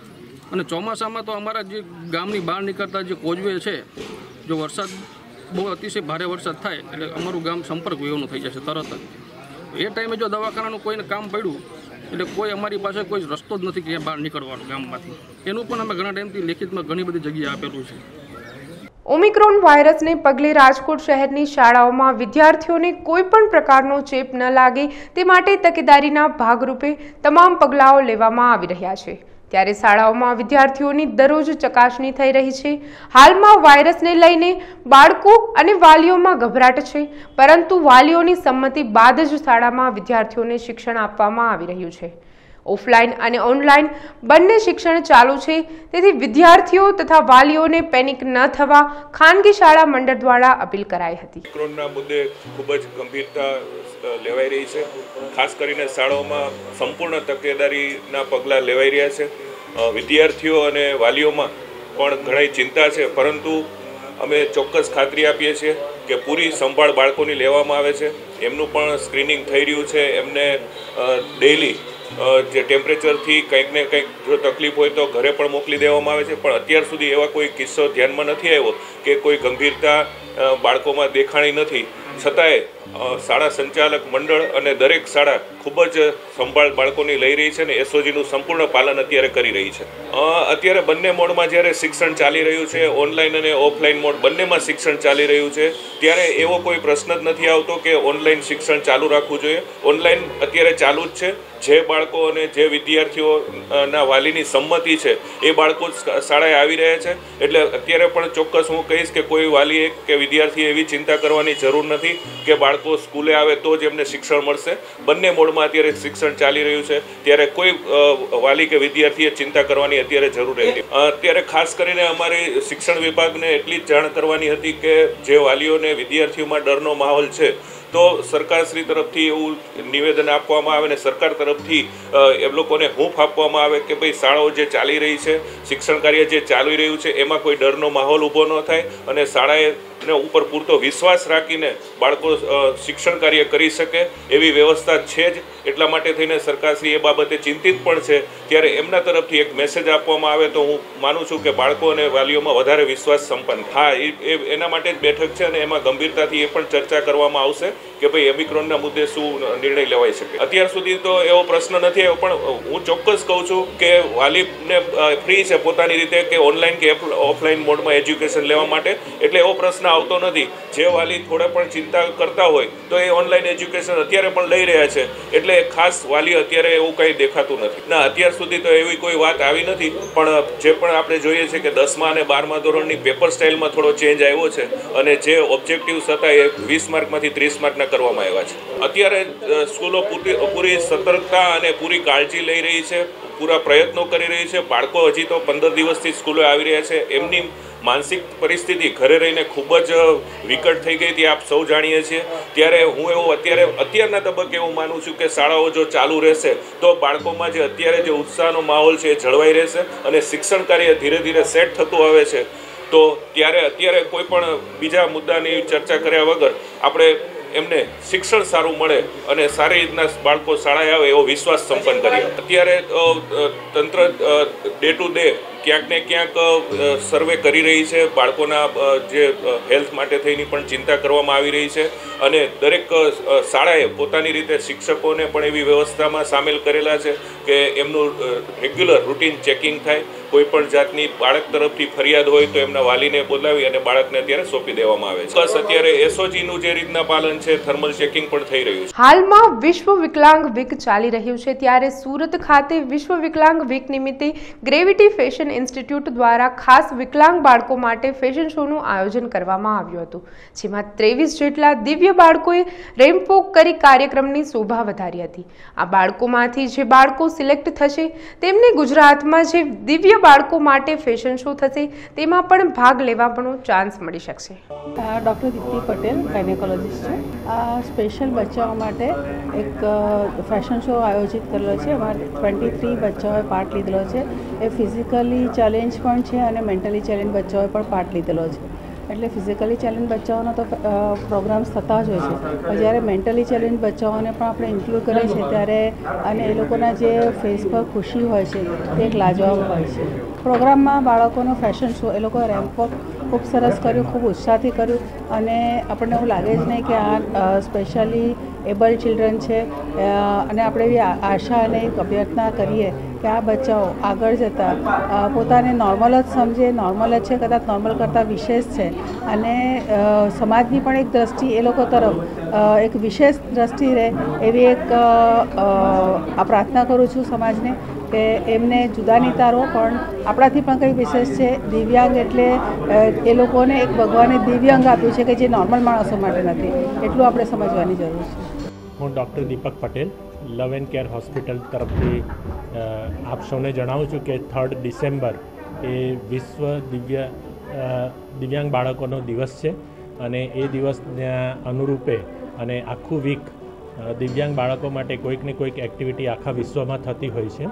અને ચોમાસામાં તો અમારા જે ગામની બહાર નીકળતા જે કોઝવે છે, જો વરસાદ બહુ અતિશય ભારે વરસાદ થાય એટલે અમારું ગામ સંપર્ક વિહોણું થઈ જશે તરત જ। એ ટાઈમે જો દવાખાનાનું કોઈને કામ પડ્યું એટલે કોઈ અમારી પાસે કોઈ રસ્તો જ નથી કે બહાર નીકળવાનો ગામમાંથી, એનું પણ અમે ઘણા ટાઈમથી લેખિતમાં ઘણી બધી જગ્યાએ આપેલું છે। ઓમિક્રોન વાયરસને પગલે રાજકોટ શહેરની શાળાઓમાં વિદ્યાર્થીઓને કોઈ પણ પ્રકારનો ચેપ ન લાગે તે માટે તકેદારીના ભાગરૂપે તમામ પગલાઓ લેવામાં આવી રહ્યા છે। ત્યારે શાળાઓમાં વિદ્યાર્થીઓની દરરોજ ચકાસણી થઈ રહી છે। હાલમાં વાયરસને લઈને બાળકો અને વાલીઓમાં ગભરાટ છે, પરંતુ વાલીઓની સંમતિ બાદ જ શાળામાં વિદ્યાર્થીઓને શિક્ષણ આપવામાં આવી રહ્યું છે। ઓફલાઈન અને ઓનલાઈન બંને શિક્ષણ ચાલુ છે, તેથી વિદ્યાર્થીઓ તથા વાલીઓને પેનિક ન થવા ખાનગી શાળા મંડળ દ્વારા અપીલ કરાઈ હતી। ઓમિક્રોનના મુદ્દે ખૂબ જ ગંભીરતા લેવાઈ રહી છે, ખાસ કરીને શાળાઓમાં સંપૂર્ણ તકેદારીના પગલાં લેવાઈ રહ્યા છે। વિદ્યાર્થીઓ અને વાલીઓમાં પણ ઘણી ચિંતા છે, પરંતુ અમે ચોક્કસ ખાતરી આપીએ છીએ કે પૂરી સંભાળ બાળકોની લેવામાં આવે છે। એમનું પણ સ્ક્રીનિંગ થઈ રહ્યું છે, એમને ડેઇલી જે ટેમ્પરેચરથી કંઈક ને કંઈક જો તકલીફ હોય તો ઘરે પણ મોકલી દેવામાં આવે છે, પણ અત્યાર સુધી એવા કોઈ કિસ્સો ધ્યાનમાં નથી આવ્યો કે કોઈ ગંભીરતા બાળકોમાં દેખાણી નથી। છતાંય શાળા સંચાલક મંડળ અને દરેક શાળા ખૂબ જ સંભાળ બાળકોની લઈ રહી છે અને એસઓજીનું સંપૂર્ણ પાલન અત્યારે કરી રહી છે। અત્યારે બંને મોડમાં જ્યારે શિક્ષણ ચાલી રહ્યું છે, ઓનલાઈન અને ઓફલાઈન મોડ બંનેમાં શિક્ષણ ચાલી રહ્યું છે, ત્યારે એવો કોઈ પ્રશ્ન જ નથી આવતો કે ઓનલાઈન શિક્ષણ ચાલુ રાખવું જોઈએ। ઓનલાઈન અત્યારે ચાલુ જ છે। જે બાળકો અને જે વિદ્યાર્થીઓના વાલીની સંમતિ છે એ બાળકો શાળાએ આવી રહ્યા છે, એટલે અત્યારે પણ ચોક્કસ હું કહીશ કે કોઈ વાલીએ કે વિદ્યાર્થીએ એવી ચિંતા કરવાની જરૂર નથી કે બાળકો સ્કૂલે આવે તો જ એમને શિક્ષણ મળશે। બંને મોડમાં અત્યારે શિક્ષણ ચાલી રહ્યું છે, ત્યારે કોઈ વાલી કે વિદ્યાર્થીએ ચિંતા કરવાની અત્યારે જરૂર નથી। અત્યારે ખાસ કરીને અમારી શિક્ષણ વિભાગને એટલી જ જાણ કરવાની હતી કે જે વાલીઓને વિદ્યાર્થીઓમાં ડરનો માહોલ છે તો સરકારશ્રી તરફથી એવું નિવેદન આપવામાં આવે અને સરકાર તરફથી એ લોકોને હૂંફ આપવામાં આવે કે ભાઈ શાળાઓ જે ચાલી રહી છે, શિક્ષણ કાર્ય જે ચાલી રહ્યું છે એમાં કોઈ ડરનો માહોલ ઊભો ન થાય અને શાળાએ ઉપર પૂરતો વિશ્વાસ રાખીને બાળકો શિક્ષણ કાર્ય કરી શકે એવી વ્યવસ્થા છે જ। એટલા માટે થઈને સરકારશ્રી એ બાબતે ચિંતિત પણ છે। ત્યારે એમના તરફથી એક મેસેજ આપવામાં આવે તો હું માનું છું કે બાળકો અને વાલીઓમાં વધારે વિશ્વાસ સંપન્ન થાય। એના માટે જ બેઠક છે અને એમાં ગંભીરતાથી એ પણ ચર્ચા કરવામાં આવશે કે ભાઈ ઓમિક્રોનના મુદ્દે શું નિર્ણય લેવાઈ શકે. અત્યાર સુધી તો એવો પ્રશ્ન નથી આવ્યો, પણ હું ચોક્કસ કહું છું કે વાલીને ફ્રી છે પોતાની રીતે કે ઓનલાઈન કે ઓફલાઈન મોડમાં એજ્યુકેશન લેવા માટે, એટલે એવો પ્રશ્ન આવતો નથી. જે વાલી થોડા પણ ચિંતા કરતા હોય તો એ ઓનલાઈન એજ્યુકેશન અત્યારે પણ લઈ રહ્યા છે, એટલે ખાસ વાલી અત્યારે એવું કંઈ દેખાતું નથી. ના, અત્યાર સુધી તો એવી કોઈ વાત આવી નથી, પણ જે પણ આપણે જોઈએ છે કે 10મા અને 12મા ધોરણની પેપર સ્ટાઇલમાં થોડો ચેન્જ આવ્યો છે, અને જે ઓબ્જેક્ટિવ્સ હતા એ 20 માર્કમાંથી 30 માર્કના કરવામાં આવ્યા છે. અત્યારે સ્કૂલો પૂરી સતર્કતા અને પૂરી કાળજી લઈ રહી છે, પૂરા પ્રયત્નો કરી રહી છે. બાળકો હજી તો 15 દિવસથી સ્કૂલે આવી રહ્યા છે, એમની માનસિક પરિસ્થિતિ ઘરે રહીને ખૂબ જ વિકટ થઈ ગઈ હતી, આપ સૌ જાણીએ છીએ. ત્યારે હું એવું અત્યારના તબક્કે એવું માનું છું કે શાળાઓ જો ચાલુ રહેશે તો બાળકોમાં જે અત્યારે જે ઉત્સાહનો માહોલ છે એ જળવાઈ રહેશે, અને શિક્ષણ કાર્ય ધીરે ધીરે સેટ થતું આવે છે. તો ત્યારે અત્યારે કોઈ પણ બીજા મુદ્દાની ચર્ચા કર્યા વગર આપણે એમને શિક્ષણ સારું મળે અને સારી રીતના બાળકો શાળાએ આવે એવો વિશ્વાસ સંપન્ન કરીએ. અત્યારે તંત્ર ડે ટુ ડે ક્યાંક ને ક્યાંક સર્વે કરી રહી છે, બાળકોના જે હેલ્થ માટે થઈને પણ ચિંતા કરવામાં આવી રહી છે, અને દરેક શાળાએ પોતાની રીતે શિક્ષકોને પણ એવી વ્યવસ્થામાં સામેલ કરેલા છે કે એમનું રેગ્યુલર રૂટીન ચેકિંગ થાય. કોઈ પણ જાતની બાળક તરફથી ફરિયાદ હોય તો એમના વાલીને બોલાવી અને બાળકને અત્યારે સોંપી દેવામાં આવે છે. બસ અત્યારે એસઓજીનું જે રીતના પાલન છે, થર્મલ ચેકિંગ પણ થઈ રહ્યું છે. હાલમાં વિશ્વ વિકલાંગ વીક ચાલી રહ્યું છે, ત્યારે સુરત ખાતે વિશ્વ વિકલાંગ વીક નિમિત્તે ગ્રેવિટી ફેશન ઇન્સ્ટિટ્યૂટ દ્વારા ખાસ વિકલાંગ બાળકો માટે ફેશન શોનું આયોજન કરવામાં આવ્યું હતું, જેમાં 23 જેટલા દિવ્ય બાળકોએ રેમ્પ વોક કરી કાર્યક્રમની શોભા વધારી હતી. આ બાળકોમાંથી જે બાળકો સિલેક્ટ થશે તેમને ગુજરાતમાં જે દિવ્ય બાળકો માટે ફેશન શો થશે તેમાં પણ ભાગ લેવાનો ચાન્સ મળી શકશે. ડૉક્ટર દીપ્તિ પટેલ ગાયનેકોલોજીસ્ટ છે. આ સ્પેશિયલ બચ્ચાઓ માટે એક ફેશન શો આયોજિત કરેલો છે. અમારે 23 બચ્ચાઓએ પાર્ટ લીધેલો છે. એ ફિઝિકલી ચેલેન્જ પણ છે અને મેન્ટલી ચેલેન્જ બચ્ચાઓએ પણ પાર્ટ લીધેલો છે. એટલે ફિઝિકલી ચેલેન્જ બચ્ચાઓનો તો પ્રોગ્રામ્સ થતા જ હોય છે, પણ જ્યારે મેન્ટલી ચેલેન્જ બચ્ચાઓને પણ આપણે ઇન્ક્લુડ કરીએ છીએ ત્યારે અને એ લોકોના જે ફેસ પર ખુશી હોય છે તે એક લાજવાબ હોય છે. પ્રોગ્રામમાં બાળકોનો ફેશન શો એ લોકો રેમ્પ વોક ખૂબ સરસ કર્યું, ખૂબ ઉત્સાહથી કર્યું, અને આપણને એવું લાગે જ નહીં કે આ સ્પેશિયલી એબલ ચિલ્ડ્રન છે, અને આપણે એવી આશા અને એક અભ્યર્થના કરીએ કે આ બચ્ચાઓ આગળ જતાં પોતાને નોર્મલ જ સમજે, નોર્મલ જ છે, કદાચ નોર્મલ કરતાં વિશેષ છે, અને સમાજની પણ એક દ્રષ્ટિ એ લોકો તરફ એક વિશેષ દ્રષ્ટિ રહે એવી એક આ પ્રાર્થના કરું છું સમાજને કે એમને જુદા નહીં તારો, પણ આપણાથી પણ કંઈ વિશેષ છે. દિવ્યાંગ એટલે એ લોકોને એક ભગવાને દિવ્યાંગ આપ્યું છે કે જે નોર્મલ માણસો માટે નથી, એટલું આપણે સમજવાની જરૂર છે. હું doctor Deepak Patel love and care hospital તરફથી આપ સૌને જણાવું છું કે 3 ડિસેમ્બર એ વિશ્વ દિવ્યાંગ બાળકોનો દિવસ છે, અને એ દિવસના અનુરૂપે અને આખું વીક દિવ્યાંગ બાળકો માટે કોઈક ને કોઈક એક્ટિવિટી આખા વિશ્વમાં થતી હોય છે.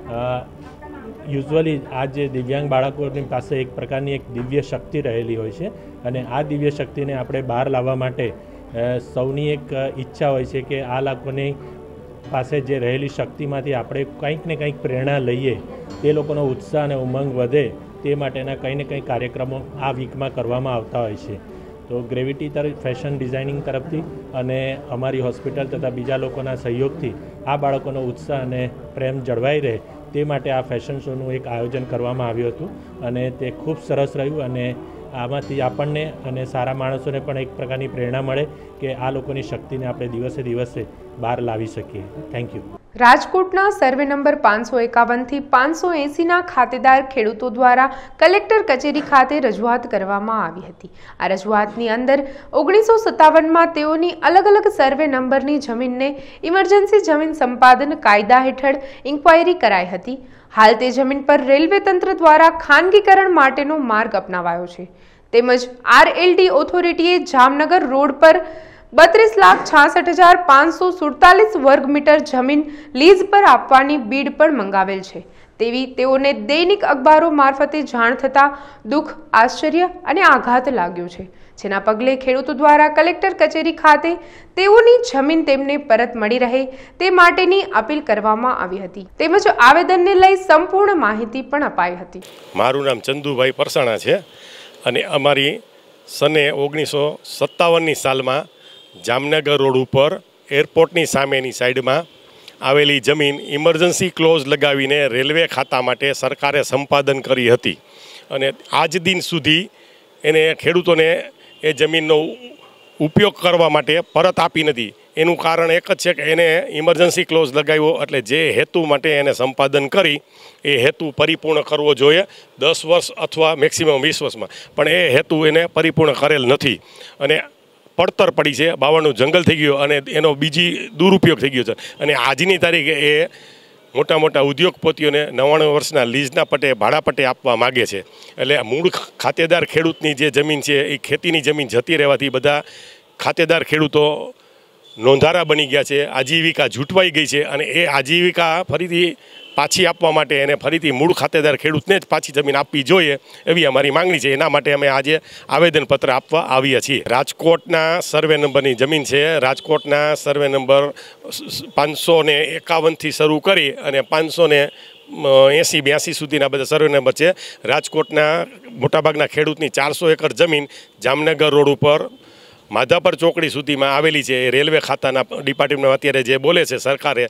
યુઝ્યુઅલી આ જે દિવ્યાંગ બાળકોની પાસે એક પ્રકારની એક દિવ્ય શક્તિ રહેલી હોય છે, અને આ દિવ્ય શક્તિને આપણે બહાર લાવવા માટે સૌની એક ઈચ્છા હોય છે કે આ લોકોની પાસે જે રહેલી શક્તિમાંથી આપણે કંઈક ને કંઈક પ્રેરણા લઈએ, તે લોકોનો ઉત્સાહ અને ઉમંગ વધે તે માટેના કંઈ ને કંઈ કાર્યક્રમો આ વીકમાં કરવામાં આવતા હોય છે. તો ગ્રેવિટી ફેશન ડિઝાઇનિંગ તરફથી અને અમારી હોસ્પિટલ તથા બીજા લોકોના સહયોગથી આ બાળકોનો ઉત્સાહ અને પ્રેમ જળવાઈ રહે તે માટે આ ફેશન શોનું એક આયોજન કરવામાં આવ્યું હતું, અને તે ખૂબ સરસ રહ્યું, અને આમાંથી આપણને અને સારા માણસોને પણ એક પ્રકારની પ્રેરણા મળે કે આ લોકોની શક્તિને આપણે દિવસે દિવસે બહાર લાવી શકીએ. Thank you. રાજકોટના સર્વે નંબર 551 થી 580ના ખાતેદાર ખેડૂતો દ્વારા કલેક્ટર કચેરી ખાતે રજૂઆત કરવામાં આવી હતી. આ રજૂઆતની અંદર 1957માં તેઓની અલગ અલગ સર્વે નંબરની જમીનને ઇમરજન્સી જમીન સંપાદન કાયદા હેઠળ ઇન્ક્વાયરી કરાઈ હતી. હાલ તે જમીન પર રેલવે તંત્ર દ્વારા ખાનગીકરણ માટેનો માર્ગ અપનાવાયો છે, તેમજ RLD ઓથોરિટીએ જામનગર રોડ પર 32,66,547 વર્ગ મીટર જમીન લીઝ પર આપવાની બીડ પણ મંગાવેલ છે તેવી તેઓને દૈનિક અખબારો મારફતે જાણ થતાં દુઃખ, આશ્ચર્ય અને આઘાત લાગ્યો છે, જેના પગલે ખેડૂતો દ્વારા કલેક્ટર કચેરી ખાતે તેઓની જમીન તેમને પરત મળી રહે તે માટેની અપીલ કરવામાં આવી હતી, તેમજ આવેદનને લઈ સંપૂર્ણ માહિતી પણ અપાઈ હતી. મારું નામ ચંદુભાઈ પરસાણા છે, અને અમારી સને 1957ની સાલમાં જામનગર રોડ ઉપર એરપોર્ટની સામેની સાઈડમાં આવેલી જમીન ઇમરજન્સી ક્લોઝ લગાવીને રેલવે ખાતા માટે સરકારે સંપાદન કરી હતી અને આજ દિન સુધી એને ખેડૂતોને એ જમીનનો ઉપયોગ કરવા માટે પરત આપી નથી. એનું કારણ એક જ છે કે એને ઇમરજન્સી ક્લોઝ લગાવ્યો એટલે જે હેતુ માટે એને સંપાદન કરી એ હેતુ પરિપૂર્ણ કરવો જોઈએ 10 વર્ષ અથવા મેક્સિમમ 20 વર્ષમાં, પણ એ હેતુ એને પરિપૂર્ણ કરેલ નથી અને પડતર પડી છે. બાવળનું જંગલ થઈ ગયું અને એનો બીજી દુરુપયોગ થઈ ગયો છે અને આજની તારીખે એ મોટા મોટા ઉદ્યોગપતિઓને 99 વર્ષના લીઝના પટ્ટે ભાડા પટ્ટે આપવા માગે છે. એટલે મૂળ ખાતેદાર ખેડૂતની જે જમીન છે એ ખેતીની જમીન જતી રહેવાથી બધા ખાતેદાર ખેડૂતો નોંધારા બની ગયા છે, આજીવિકા જૂટવાઈ ગઈ છે અને એ આજીવિકા ફરીથી પાછી આપવા માટે એને ફરીથી મૂળ ખાતેદાર ખેડૂતને જ પાછી જમીન આપવી જોઈએ એવી અમારી માંગણી છે. એના માટે અમે આજે આવેદનપત્ર આપવા આવ્યા છીએ. રાજકોટના સર્વે નંબરની જમીન છે. રાજકોટના સર્વે નંબર 551થી શરૂ કરી અને 580-82 સુધીના બધા સર્વે નંબર છે. રાજકોટના મોટાભાગના ખેડૂતની 400 એકર જમીન જામનગર રોડ ઉપર માધાપર ચોકડી સુધીમાં આવેલી છે. રેલવે ખાતાના ડિપાર્ટમેન્ટમાં અત્યારે જે બોલે છે સરકારે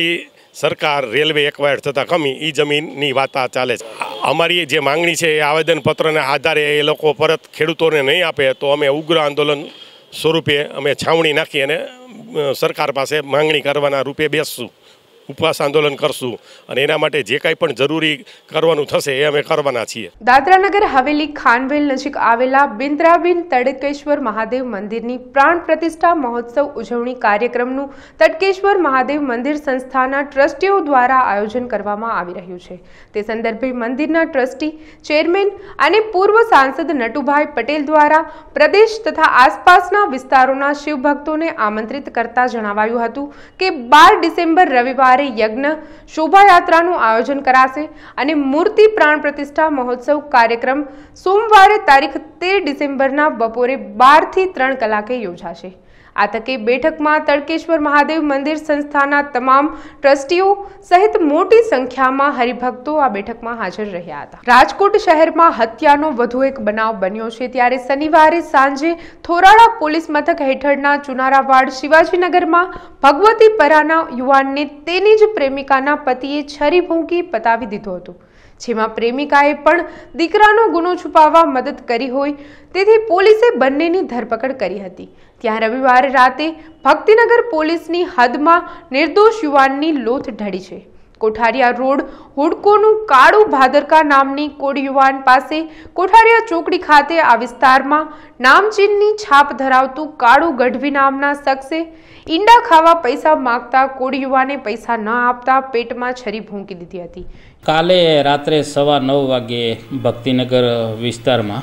સરકાર રેલવે એક્વાયર્ડ થતાં કમી એ જમીનની વાત ચાલે છે. અમારી જે માંગણી છે એ આવેદનપત્રના આધારે એ લોકો પરત ખેડૂતોને નહીં આપે તો અમે ઉગ્ર આંદોલન સ્વરૂપે અમે છાવણી નાખી અને સરકાર પાસે માંગણી કરવાના રૂપે બેસશું, ઉપવાસ આંદોલન કરશું અને એના માટે જે કાંઈ પણ જરૂરી કરવાનું થશે એ અમે કરવાના છીએ. દાદરાનગર હવેલી ખાનવેલ નજીક આવેલા બિન્દ્રાબીન તડકેશ્વર મહાદેવ મંદિરની પ્રાણ પ્રતિષ્ઠા મહોત્સવ ઉજવણી કાર્યક્રમનું તડકેશ્વર મહાદેવ મંદિર સંસ્થાના ટ્રસ્ટીઓ દ્વારા આયોજન કરવામાં આવી રહ્યું છે. તે સંદર્ભે મંદિરના ટ્રસ્ટી, ચેરમેન અને પૂર્વ સાંસદ નટુભાઈ પટેલ દ્વારા પ્રદેશ તથા આસપાસના વિસ્તારોના શિવભક્તોને આમંત્રિત કરતા જણાવાયું હતું કે 12 ડિસેમ્બર રવિવારે યજ્ઞ શોભાયાત્રાનું આયોજન કરાશે અને મૂર્તિ પ્રાણ પ્રતિષ્ઠા મહોત્સવ કાર્યક્રમ સોમવારે તારીખ 13 ડિસેમ્બરના બપોરે 12 થી 3 કલાકે યોજાશે. આ તકે બેઠકમાં તડકેશ્વર મહાદેવ મંદિર સંસ્થાના તમામ ટ્રસ્ટીઓ સહિત મોટી સંખ્યામાં હરિભક્તો આ બેઠકમાં હાજર રહ્યા હતા. રાજકોટ શહેરમાં હત્યાનો વધુ એક બનાવ બન્યો છે ત્યારે શનિવારે સાંજે થોરાળા પોલીસ મથક હેઠળના ચુનારાવાડ શિવાજીનગરમાં ભગવતીપરાના યુવાનને તેની જ પ્રેમિકાના પતિએ છરી ભોંકી પતાવી દીધો હતો, જેમાં પ્રેમિકાએ પણ દીકરાનો ગુનો છુપાવવા મદદ કરી હોય તેથી પોલીસે બંનેની ધરપકડ કરી હતી. ત્યાં રવિવારે રાતે ભક્તિનગર પોલીસની હદમાં નિર્દોષ યુવાનની લોથ ઢળી છે. કોઠારિયા રોડ હુડકોનું કાળુ ભાદરકા નામની કોડ યુવાન પાસે કોઠારિયા ચોકડી ખાતે આ વિસ્તારમાં નામચીનની છાપ ધરાવતું કાળુ ગઢવી નામના શખ્સે ઈંડા ખાવા પૈસા માંગતા કોડ યુવાને પૈસા ન આપતા પેટમાં છરી ભૂંકી દીધી હતી. કાલે રાત્રે 9:15 વાગ્યે ભક્તિનગર વિસ્તારમાં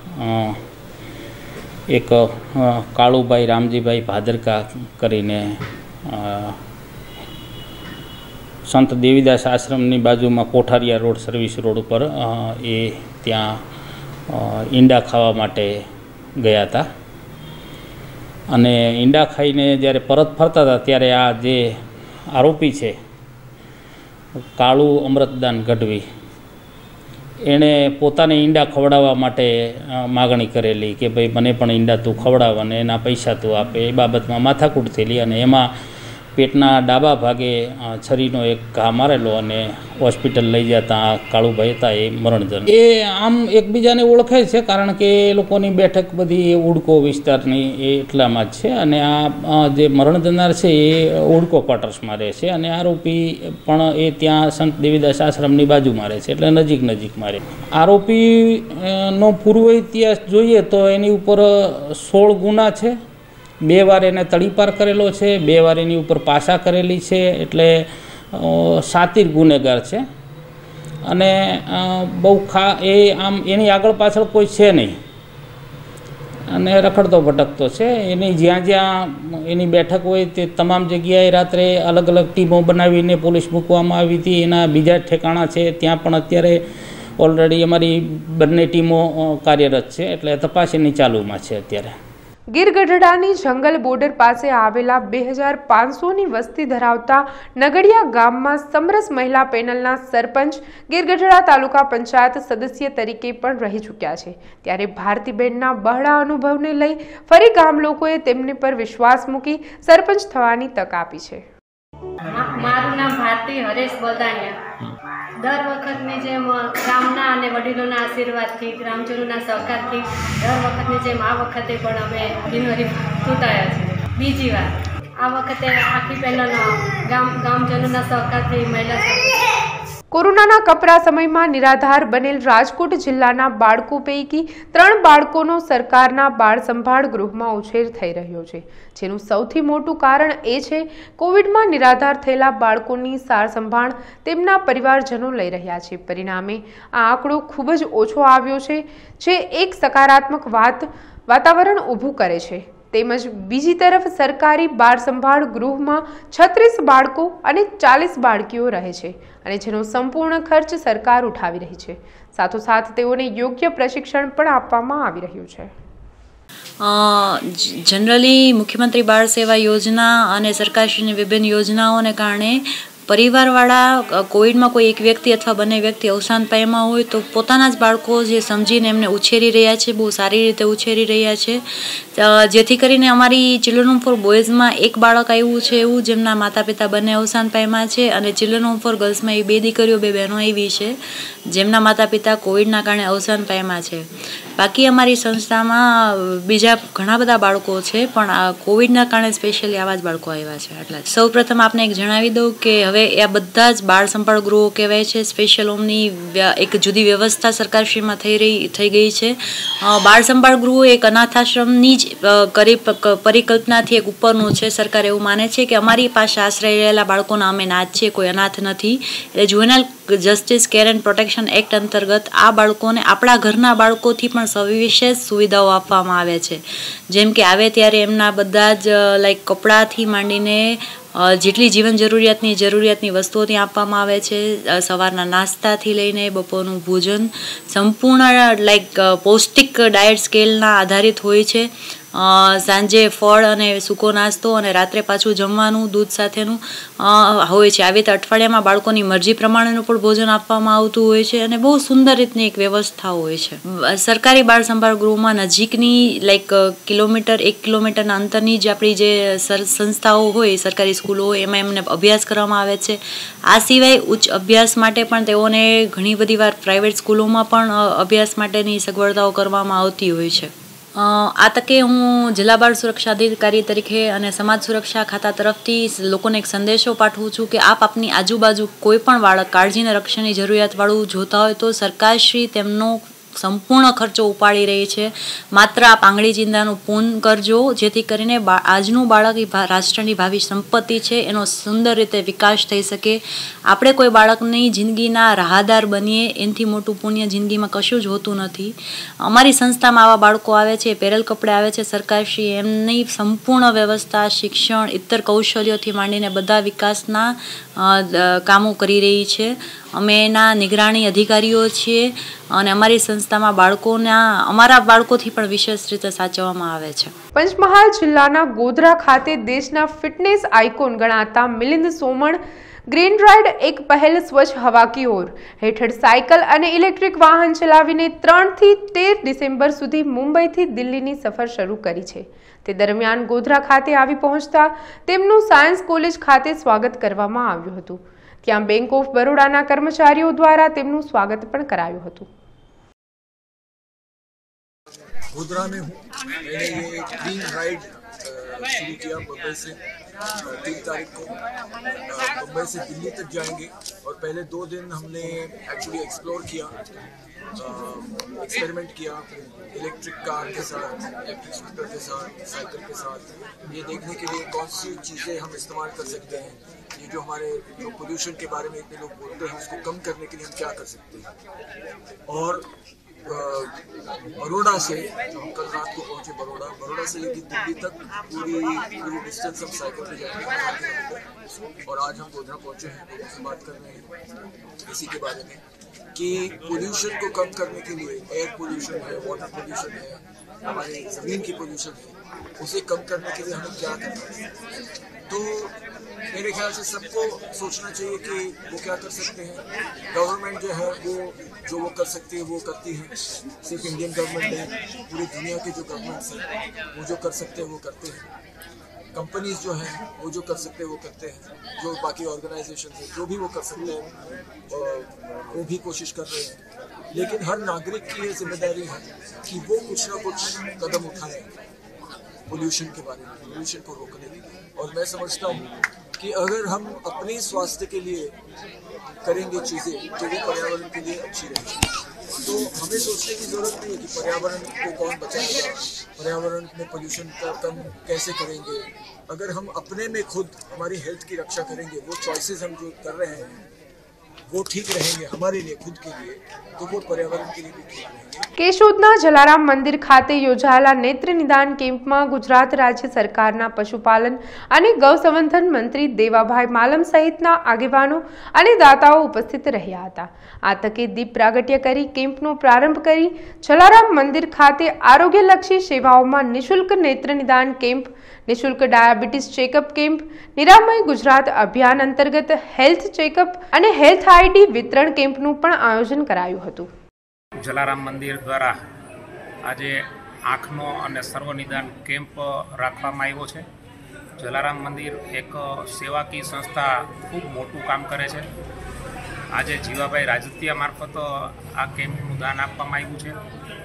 એક કાળુભાઈ રામજીભાઈ ભાદરકા કરીને સંત દેવીદાસ આશ્રમની બાજુમાં કોઠારિયા રોડ સર્વિસ રોડ ઉપર એ ત્યાં ઈંડા ખાવા માટે ગયા હતા અને ઈંડા ખાઈને જ્યારે પરત ફરતા હતા ત્યારે આ જે આરોપી છે કાળુ અમૃતદાન ગઢવી એણે પોતાને ઈંડા ખવડાવવા માટે માગણી કરેલી કે ભાઈ મને પણ ઈંડા તું ખવડાવ અને એના પૈસા તું આપે. એ બાબતમાં માથાકૂટ થયેલી અને એમાં પેટના ડાબા ભાગે છરીનો એક ઘા મારેલો અને હોસ્પિટલ લઈ જતા કાળુભાઈ હતા એ મરણ જન. એ આમ એકબીજાને ઓળખે છે કારણ કે એ લોકોની બેઠક બધી એ ઉડકો વિસ્તારની એ એટલામાં જ છે અને આ જે મરણ જનાર છે એ ઉડકો ક્વાર્ટર્સમાં રહે છે અને આરોપી પણ એ ત્યાં સંત દેવીદાસ આશ્રમની બાજુમાં રહે છે એટલે નજીકમાં રહે. આરોપીનો પૂર્વ ઇતિહાસ જોઈએ તો એની ઉપર 16 ગુના છે. 2 વાર એને તડીપાર કરેલો છે, 2 વાર એની ઉપર પાસા કરેલી છે એટલે સાતીર ગુનેગાર છે અને બહુ એ આમ એની આગળ પાછળ કોઈ છે નહીં અને રખડતો ભટકતો છે. એની જ્યાં એની બેઠક હોય તે તમામ જગ્યાએ રાત્રે અલગ અલગ ટીમો બનાવીને પોલીસ મૂકવામાં આવી હતી. એના બીજા ઠેકાણા છે ત્યાં પણ અત્યારે ઓલરેડી અમારી બંને ટીમો કાર્યરત છે એટલે તપાસ એની ચાલુમાં છે અત્યારે. ગીર ગઢડાની જંગલ બોર્ડર પાસે આવેલા 2500ની વસ્તી ધરાવતા નગડિયા ગામમાં સમરસ મહિલા પેનલના સરપંચ ગીર ગઢડા તાલુકા પંચાયત સદસ્ય તરીકે પણ રહી ચૂક્યા છે। ત્યારે ભારતીબેનના બહોળા અનુભવને લઈ ફરી ગામ લોકોએ તેમને પર વિશ્વાસ મૂકી સરપંચ થવાની તક આપી છે। મારું નામ ભારતી હરેશ બલદાણિયા। દર વખતની જેમ ગામના અને વડીલોના આશીર્વાદથી ગ્રામજનોના સહકારથી દર વખતની જેમ આ વખતે પણ અમે બિનહરીફ ચૂંટાયા છે। બીજી વાર આ વખતે આખી પેનલ ગામજનોના સહકારથી મહિલા કોરોનાના કપરા સમયમાં નિરાધાર બનેલ રાજકોટ જિલ્લાના બાળકો પૈકી 3 બાળકોનો સરકારના બાળ સંભાળ ગૃહમાં ઉછેર થઈ રહ્યો છે, જેનું સૌથી મોટું કારણ એ છે કોવિડમાં નિરાધાર થયેલા બાળકોની સાર સંભાળ તેમના પરિવારજનો લઈ રહ્યા છે। પરિણામે આ આંકડો ખૂબ જ ઓછો આવ્યો છે, જે એક સકારાત્મક વાતાવરણ ઊભું કરે છે। તેમજ બીજી તરફ સરકારી બાળ સંભાળ ગૃહમાં 36 બાળકો અને 40 બાળકીઓ રહે છે અને જેનો સંપૂર્ણ ખર્ચ સરકાર ઉઠાવી રહી છે। સાથોસાથ તેઓને યોગ્ય પ્રશિક્ષણ પણ આપવામાં આવી રહ્યું છે। જનરલી મુખ્યમંત્રી બાળ સેવા યોજના અને સરકારશ્રીની વિભિન્ન યોજનાઓને કારણે પરિવારવાળા કોવિડમાં કોઈ એક વ્યક્તિ અથવા બંને વ્યક્તિ અવસાન પામ્યા હોય તો પોતાના જ બાળકો જે સમજીને એમને ઉછેરી રહ્યા છે, બહુ સારી રીતે ઉછેરી રહ્યા છે, જેથી કરીને અમારી ચિલ્ડ્રન હોમ ફોર બોયઝમાં એક બાળક આવ્યું છે એવું જેમના માતા પિતા બંને અવસાન પામ્યા છે, અને ચિલ્ડ્રન હોમ ફોર ગર્લ્સમાં એ 2 દીકરીઓ 2 બહેનો આવી છે જેમના માતા પિતા કોવિડના કારણે અવસાન પામ્યા છે। બાકી અમારી સંસ્થામાં બીજા ઘણા બધા બાળકો છે, પણ આ કોવિડના કારણે સ્પેશિયલી આવા જ બાળકો આવ્યા છે। આટલા જ। સૌપ્રથમ આપને એક જણાવી દઉં કે હવે આ બધા જ બાળ સંભાળ ગૃહો કહેવાય છે। સ્પેશિયલ હોમની એક જુદી વ્યવસ્થા સરકારશ્રીમાં થઈ ગઈ છે। બાળ સંભાળ ગૃહો એક અનાથાશ્રમની જ પરિકલ્પનાથી એક ઉપરનું છે। સરકાર એવું માને છે કે અમારી પાસે આશ્રય રહેલા બાળકોના અમે નાથ છીએ, કોઈ અનાથ નથી। એટલે juvenile justice care and protection act અંતર્ગત આ બાળકોને આપણા ઘરના બાળકોથી પણ સવિશેષ સુવિધાઓ આપવામાં આવે છે, જેમ કે આવે ત્યારે એમના બધા જ લાઈક કપડાથી માંડીને જેટલી જીવન જરૂરિયાતની વસ્તુઓ ત્યાં આપવામાં આવે છે। સવારના નાસ્તાથી લઈને બપોરનું ભોજન સંપૂર્ણ લાઈક પૌષ્ટિક ડાયટ સ્કેલના આધારિત હોય છે। સાંજે ફળ અને સૂકો નાસ્તો અને રાત્રે પાછું જમવાનું દૂધ સાથેનું હોય છે। આવી રીતે અઠવાડિયામાં બાળકોની મરજી પ્રમાણેનું પણ ભોજન આપવામાં આવતું હોય છે અને બહુ સુંદર રીતની એક વ્યવસ્થા હોય છે। સરકારી બાળ સંભાળ ગૃહમાં નજીકની લાઈક 1 કિલોમીટરના અંતરની જ આપણી જે સંસ્થાઓ હોય, સરકારી સ્કૂલો હોય, એમાં એમને અભ્યાસ કરવામાં આવે છે। આ સિવાય ઉચ્ચ અભ્યાસ માટે પણ તેઓને ઘણી બધી વાર પ્રાઇવેટ સ્કૂલોમાં પણ અભ્યાસ માટેની સગવડતાઓ કરવામાં આવતી હોય છે। આ તકે હું જિલ્લા બાળ સુરક્ષા અધિકારી તરીકે અને સમાજ સુરક્ષા ખાતા તરફથી લોકોને એક સંદેશો પાઠવું છું કે આપ આપની આજુબાજુ કોઈ પણ બાળક કાળજી અને રક્ષણની જરૂરિયાતવાળું જોતા હોય તો સરકારશ્રી તેમનો સંપૂર્ણ ખર્ચો ઉપાડી રહી છે। માત્ર આપ આંગળી ચિંતાનું પૂન કરજો, જેથી કરીને આજનું બાળક એ રાષ્ટ્રની ભાવિ સંપત્તિ છે, એનો સુંદર રીતે વિકાસ થઈ શકે। આપણે કોઈ બાળકની જિંદગીના રાહદાર બનીએ એનાથી મોટું પુણ્ય જિંદગીમાં કશું જ હોતું નથી। અમારી સંસ્થામાં આવા બાળકો આવે છે, પેરેલ કપડે આવે છે, સરકારશ્રી એમની સંપૂર્ણ વ્યવસ્થા, શિક્ષણ, ઇતર કૌશલ્યોથી માંડીને બધા વિકાસના કામો કરી રહી છે। અમે એના નિગરાણી અધિકારીઓ છીએ અને અમારી સંસ્થામાં અમારા બાળકોથી પણ વિશેષ રીતે સાચવવામાં આવે છે। પંચમહાલ જિલ્લાના ગોધરા ખાતે દેશના ફિટનેસ આઇકોન ગણાતા મિલિંદ સોમણ ગ્રીન રાઇડ એક પહેલ સ્વચ્છ હવા કી ઓર હેઠળ સાયકલ અને ઇલેક્ટ્રિક વાહન ચલાવીને 3 થી 13 ડિસેમ્બર સુધી મુંબઈથી દિલ્હીની સફર શરૂ કરી છે। તે દરમિયાન ગોધરા ખાતે આવી પહોંચતા તેમનું સાયન્સ કોલેજ ખાતે સ્વાગત કરવામાં આવ્યું હતું। ત્યાં બેંક ઓફ બરોડાના કર્મચારીઓ દ્વારા તેમનું સ્વાગત પણ કરાયું હતું। गोधरा में हूँ। मैंने ये ग्रीन राइड शुरू किया मुंबई से 3 तारीख को। मुंबई से दिल्ली तक जाएंगे और पहले 2 दिन हमने एक्चुअली एक्सप्लोर किया, एक्सपेरिमेंट किया इलेक्ट्रिक कार के साथ, इलेक्ट्रिक स्कूटर के साथ, साइकिल के साथ, ये देखने के लिए कौन सी चीज़ें हम इस्तेमाल कर सकते हैं। ये जो हमारे जो पोल्यूशन के बारे में इतने लोग बोलते हैं उसको कम करने के लिए हम क्या कर सकते हैं। और बड़ौदा से, जो हम कल रात को पहुंचे बड़ौदा से लेकर दिल्ली तक पूरी डिस्टेंस हम साइकिल पे जाएंगे। और आज हम गोधरा पहुंचे हैं, लोगों से बात कर रहे हैं इसी के बारे में कि पोल्यूशन को कम करने के लिए, एयर पोल्यूशन है, वाटर पोल्यूशन है, हमारी ज़मीन की पोल्यूशन है, उसे कम करने के लिए हमें क्या करना है। तो मेरे ख्याल से सबको सोचना चाहिए कि वो क्या कर सकते हैं। गवर्नमेंट जो है वो कर सकती है वो करती है, सिर्फ इंडियन गवर्नमेंट नहीं, पूरी दुनिया के जो गवर्नमेंट्स हैं वो जो कर सकते हैं वो करते हैं। कंपनीज जो हैं वो जो कर सकते हैं वो करते हैं, जो बाकी ऑर्गेनाइजेशन हैं जो भी वो कर सकते हैं वो भी कोशिश कर रहे हैं। लेकिन हर नागरिक की ये जिम्मेदारी है कि वो कुछ ना कुछ कदम उठाए पोल्यूशन के बारे में, पोल्यूशन को रोकने के लिए। और मैं समझता हूँ कि अगर हम अपने स्वास्थ्य के लिए करेंगे चीज़ें तो वो पर्यावरण के लिए अच्छी रहेगी। तो हमें सोचने की ज़रूरत नहीं है कि पर्यावरण को कौन बचाएगा, पर्यावरण में पोल्यूशन का कम कैसे करेंगे। अगर हम अपने में खुद हमारी हेल्थ की रक्षा करेंगे, वो चॉइसेस हम जो कर रहे हैं वो ठीक रहेंगे हमारे लिए खुद के लिए, तो वो पर्यावरण के लिए भी ठीक रहेंगे। કેશોદના જલારામ મંદિર ખાતે યોજાયેલા નેત્ર નિદાન કેમ્પમાં ગુજરાત રાજ્ય સરકારના પશુપાલન અને ગૌસંવર્ધન મંત્રી દેવાભાઈ માલમ સહિતના આગેવાનો અને દાતાઓ ઉપસ્થિત રહ્યા હતા। આ તકે દીપ પ્રાગટ્ય કરી કેમ્પનો પ્રારંભ કરી જલારામ મંદિર ખાતે આરોગ્યલક્ષી સેવાઓમાં નિઃશુલ્ક નેત્ર નિદાન કેમ્પ, નિઃશુલ્ક ડાયાબિટીસ ચેકઅપ કેમ્પ, નિરામય ગુજરાત અભિયાન અંતર્ગત હેલ્થ ચેકઅપ અને હેલ્થ આઈડી વિતરણ કેમ્પનું પણ આયોજન કરાયું હતું। જલારામ મંદિર દ્વારા આજે આંખનો અને સર્વનિદાન કેમ્પ રાખવામાં આવ્યો છે। જલારામ મંદિર એક સેવાકીય સંસ્થા ખૂબ મોટું કામ કરે છે। આજે જીવાભાઈ રાજતિયા મારફત આ કેમ્પનું દાન આપવામાં આવ્યું છે।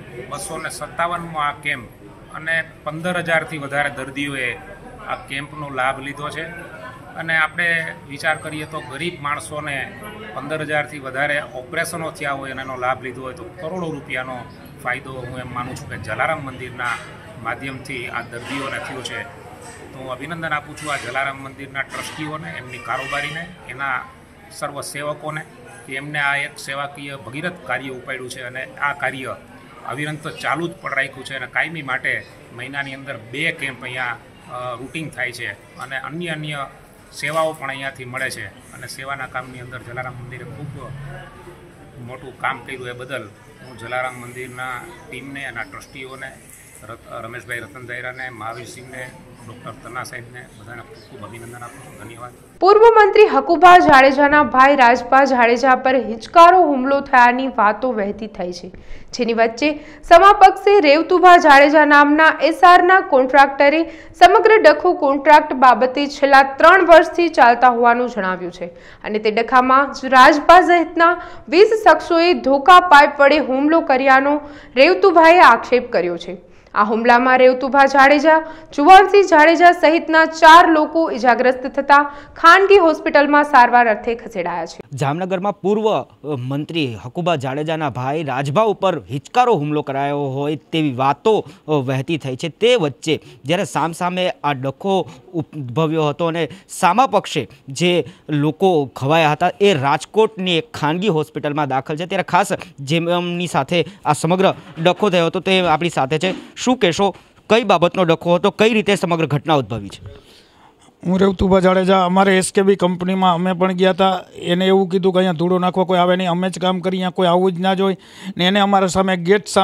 257મો આ કેમ્પ અને 15,000થી વધારે દર્દીઓએ આ કેમ્પનો લાભ લીધો છે। અને આપણે વિચાર કરીએ તો ગરીબ માણસોને 15,000થી વધારે ઓપરેશનો થયા હોય અને એનો લાભ લીધો હોય તો કરોડો રૂપિયાનો ફાયદો હું એમ માનું છું કે જલારામ મંદિરના માધ્યમથી આ દર્દીઓને થયો છે। તો હું અભિનંદન આપું છું આ જલારામ મંદિરના ટ્રસ્ટીઓને, એમની કારોબારીને, એના સર્વ સેવકોને કે એમને આ એક સેવાકીય ભગીરથ કાર્ય ઉપાડ્યું છે અને આ કાર્ય અવિરંત ચાલુ જ પણ રાખ્યું છે અને કાયમી માટે મહિનાની અંદર 2 કેમ્પ અહીંયા રૂટિન થાય છે અને અન્ય સેવાઓ પણ અહીંયાથી મળે છે। અને સેવાના કામની અંદર જલારામ મંદિરે ખૂબ મોટું કામ કર્યું એ બદલ હું જલારામ મંદિરના ટીમને અને ટ્રસ્ટીઓને, રમેશભાઈ રતન દાયરાને, મહાવીર સિંહને, ડૉક્ટર તન્ના સાહેબને બધાને ખૂબ ખૂબ અભિનંદન આપું છું। ધન્યવાદ। પૂર્વ મંત્રી હકુભા જાડેજાના ભાઈ રાજભા જાડેજા પર હિંચકારો હુમલો થયાની વાતો વહેતી થઈ છે, જેની વચ્ચે સમાપક્ષે રેવતુભા જાડેજા નામના એસઆરના કોન્ટ્રાક્ટરે સમગ્ર ડખો કોન્ટ્રાક્ટ બાબતે છેલ્લા 3 વર્ષથી ચાલતા હોવાનું જણાવ્યું છે અને તે ડખામાં રાજભા સહિતના 20 શખ્સોએ ધોકા પાઇપ વડે હુમલો કર્યાનો રેવતુભાઈએ આક્ષેપ કર્યો છે। આ હુમલામાં રેવતુભા જાડેજા, જુવાનસિંહ જાડેજા સહિતના 4 લોકો ઇજાગ્રસ્ત થતા ખાનગી હોસ્પિટલમાં સારવાર અર્થે ખસેડાયા છે। જામનગરમાં પૂર્વ મંત્રી હકુભા જાડેજાના ભાઈ રાજભા ઉપર હિચકારો હુમલો કરાયો હોય તેવી વાતો વહેતી થઈ છે। તે વચ્ચે જ્યારે સામસામે આ ડખો ઉદ્ભવ્યો હતો અને સામા પક્ષે જે લોકો ઘવાયા હતા એ રાજકોટની એક ખાનગી હોસ્પિટલમાં દાખલ છે, ત્યારે ખાસ જેમની સાથે આ સમગ્ર ડખો થયો હતો તે આપણી સાથે છે। શું કહેશો, કઈ બાબતનો ડખો હતો, કઈ રીતે સમગ્ર ઘટના ઉદ્ભવી છે? હું રેવતુભા જાડેજા, અમારે એસકેબી કંપનીમાં અમે પણ ગયા હતા। એને એવું કીધું કે અહીંયા ધૂળો નાખવા કોઈ આવે નહીં, અમે જ કામ કરીએ, અહીંયા કોઈ આવવું જ ના જોઈએ। ને એને અમારા સામે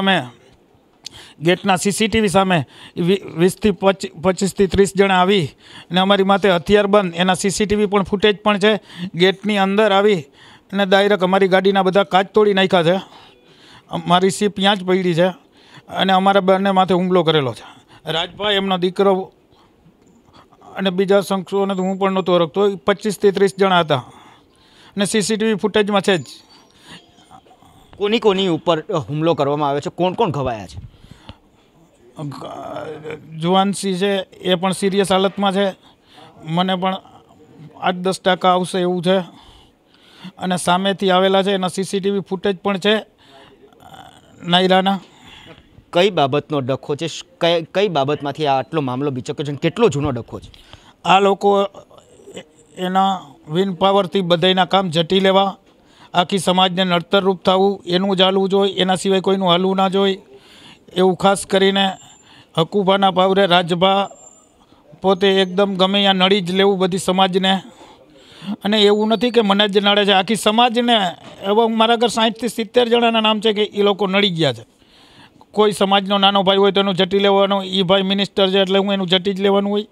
ગેટના સીસીટીવી સામે 20થી 25થી 30 જણા આવી અને અમારી માથે હથિયારબંધ, એના સીસીટીવી પણ ફૂટેજ પણ છે, ગેટની અંદર આવી અને ડાયરેક્ટ અમારી ગાડીના બધા કાચ તોડી નાખ્યા છે। અમારી સીપ ત્યાં જ પડી છે અને અમારા બંને માથે હુમલો કરેલો છે। રાજભાઈ, એમનો દીકરો અને બીજા શખ્સોને તો હું પણ નહોતો ઓળખતો, 25થી 30 જણા હતા અને સીસીટીવી ફૂટેજમાં છે જ। કોની ઉપર હુમલો કરવામાં આવ્યો છે? કોણ કોણ ઘવાયા છે? જુવાનસિંહ છે એ પણ સિરિયસ હાલતમાં છે, મને પણ 8-10% આવશે એવું છે અને સામેથી આવેલા છે એના સીસીટીવી ફૂટેજ પણ છે નાયરાના। કઈ બાબતનો ડખો છે? કઈ બાબતમાંથી આટલો મામલો બીચક્યો છે? કેટલો જૂનો ડખો છે? આ લોકો એના વિન પાવરથી બધાના કામ ઝટી લેવા, આખી સમાજને નડતરરૂપ થવું એનું જ હાલવું જોઈએ, એના સિવાય કોઈનું હાલવું ના જોઈએ એવું ખાસ કરીને હકુભાના પાવરે રાજભા પોતે એકદમ ગમે ત્યાં નડી જ લેવું બધી સમાજને, અને એવું નથી કે મને જ નડે છે, આખી સમાજને. એવા મારા ઘર 60 થી 70 જણાના નામ છે કે એ લોકો નડી ગયા છે. કોઈ સમાજનો નાનો ભાઈ હોય તો એનું જટી લેવાનું, એ ભાઈ મિનિસ્ટર છે એટલે હું એનું જટી જ લેવાનું હોય.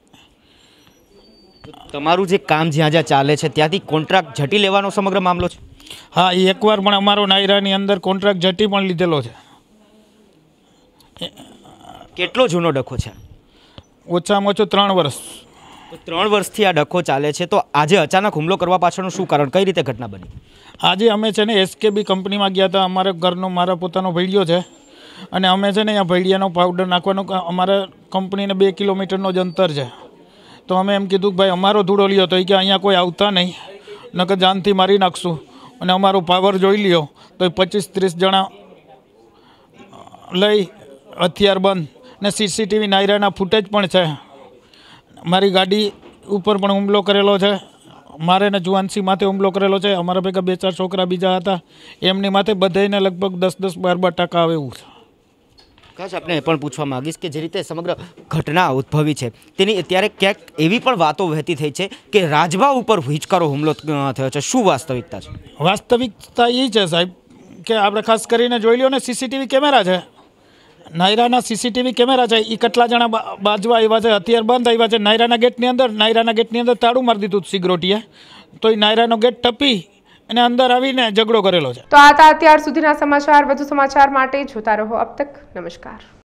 તમારું જે કામ જ્યાં જ્યાં ચાલે છે ત્યાંથી કોન્ટ્રાક્ટ જટી લેવાનો સમગ્ર મામલો છે? હા, એ એકવાર પણ અમારો નાયરાની અંદર કોન્ટ્રાક્ટ જટી પણ લીધેલો છે. કેટલો જૂનો ડખો છે? ઓછામાં ઓછું 3 વર્ષ. તો 3 વર્ષથી આ ડખો ચાલે છે, તો આજે અચાનક હુમલો કરવા પાછળનું શું કારણ, કઈ રીતે ઘટના બની? આજે અમે છે ને SKB કંપનીમાં ગયા હતા. અમારે ઘરનો મારા પોતાનો ભેડિયો છે અને અમે છે ને અહીંયા ભેડિયાનો પાવડર નાખવાનો, અમારે કંપનીને 2 કિલોમીટરનો જ અંતર છે. તો અમે એમ કીધું કે ભાઈ અમારો ધૂળો લ્યો, તો એ કે અહીંયા કોઈ આવતા નહીં, નકર જાનથી મારી નાખશું, અને અમારો પાવર જોઈ લ્યો. તો 25-30 જણા લઈ હથિયાર બંધ ને CCTV નાયરાના ફૂટેજ પણ છે. મારી ગાડી ઉપર પણ હુમલો કરેલો છે, મારે ને જુવાનસી માથે હુમલો કરેલો છે. અમારા ભેગા 2-4 છોકરા બીજા હતા, એમની માથે બધાને લગભગ 10-10, 12-12 ટકા આવે એવું છે. ખાસ આપણે એ પણ પૂછવા માંગીશ કે જે રીતે સમગ્ર ઘટના ઉદ્ભવી છે તેની અત્યારે ક્યાંક એવી પણ વાતો વહેતી થઈ છે કે રાજભા ઉપર હિચકારો હુમલો થયો છે. શું વાસ્તવિકતા છે? વાસ્તવિકતા એ છે સાહેબ કે આપણે ખાસ કરીને જોઈ લો ને, CCTV કેમેરા છે, નાયરાના CCTV કેમેરા છે. એ કેટલા જણા બાજવા આવ્યા છે, હથિયાર બંધ આવ્યા છે નાયરાના ગેટની અંદર તાળું મારી દીધું સિક્યુરિટીએ, તો એ નાયરાનો ગેટ ટપી અને અંદર આવીને ઝઘડો કરેલો છે. તો આ હતા અત્યાર સુધીના સમાચાર. વધુ સમાચાર માટે જોતા રહો અબ તક. નમસ્કાર.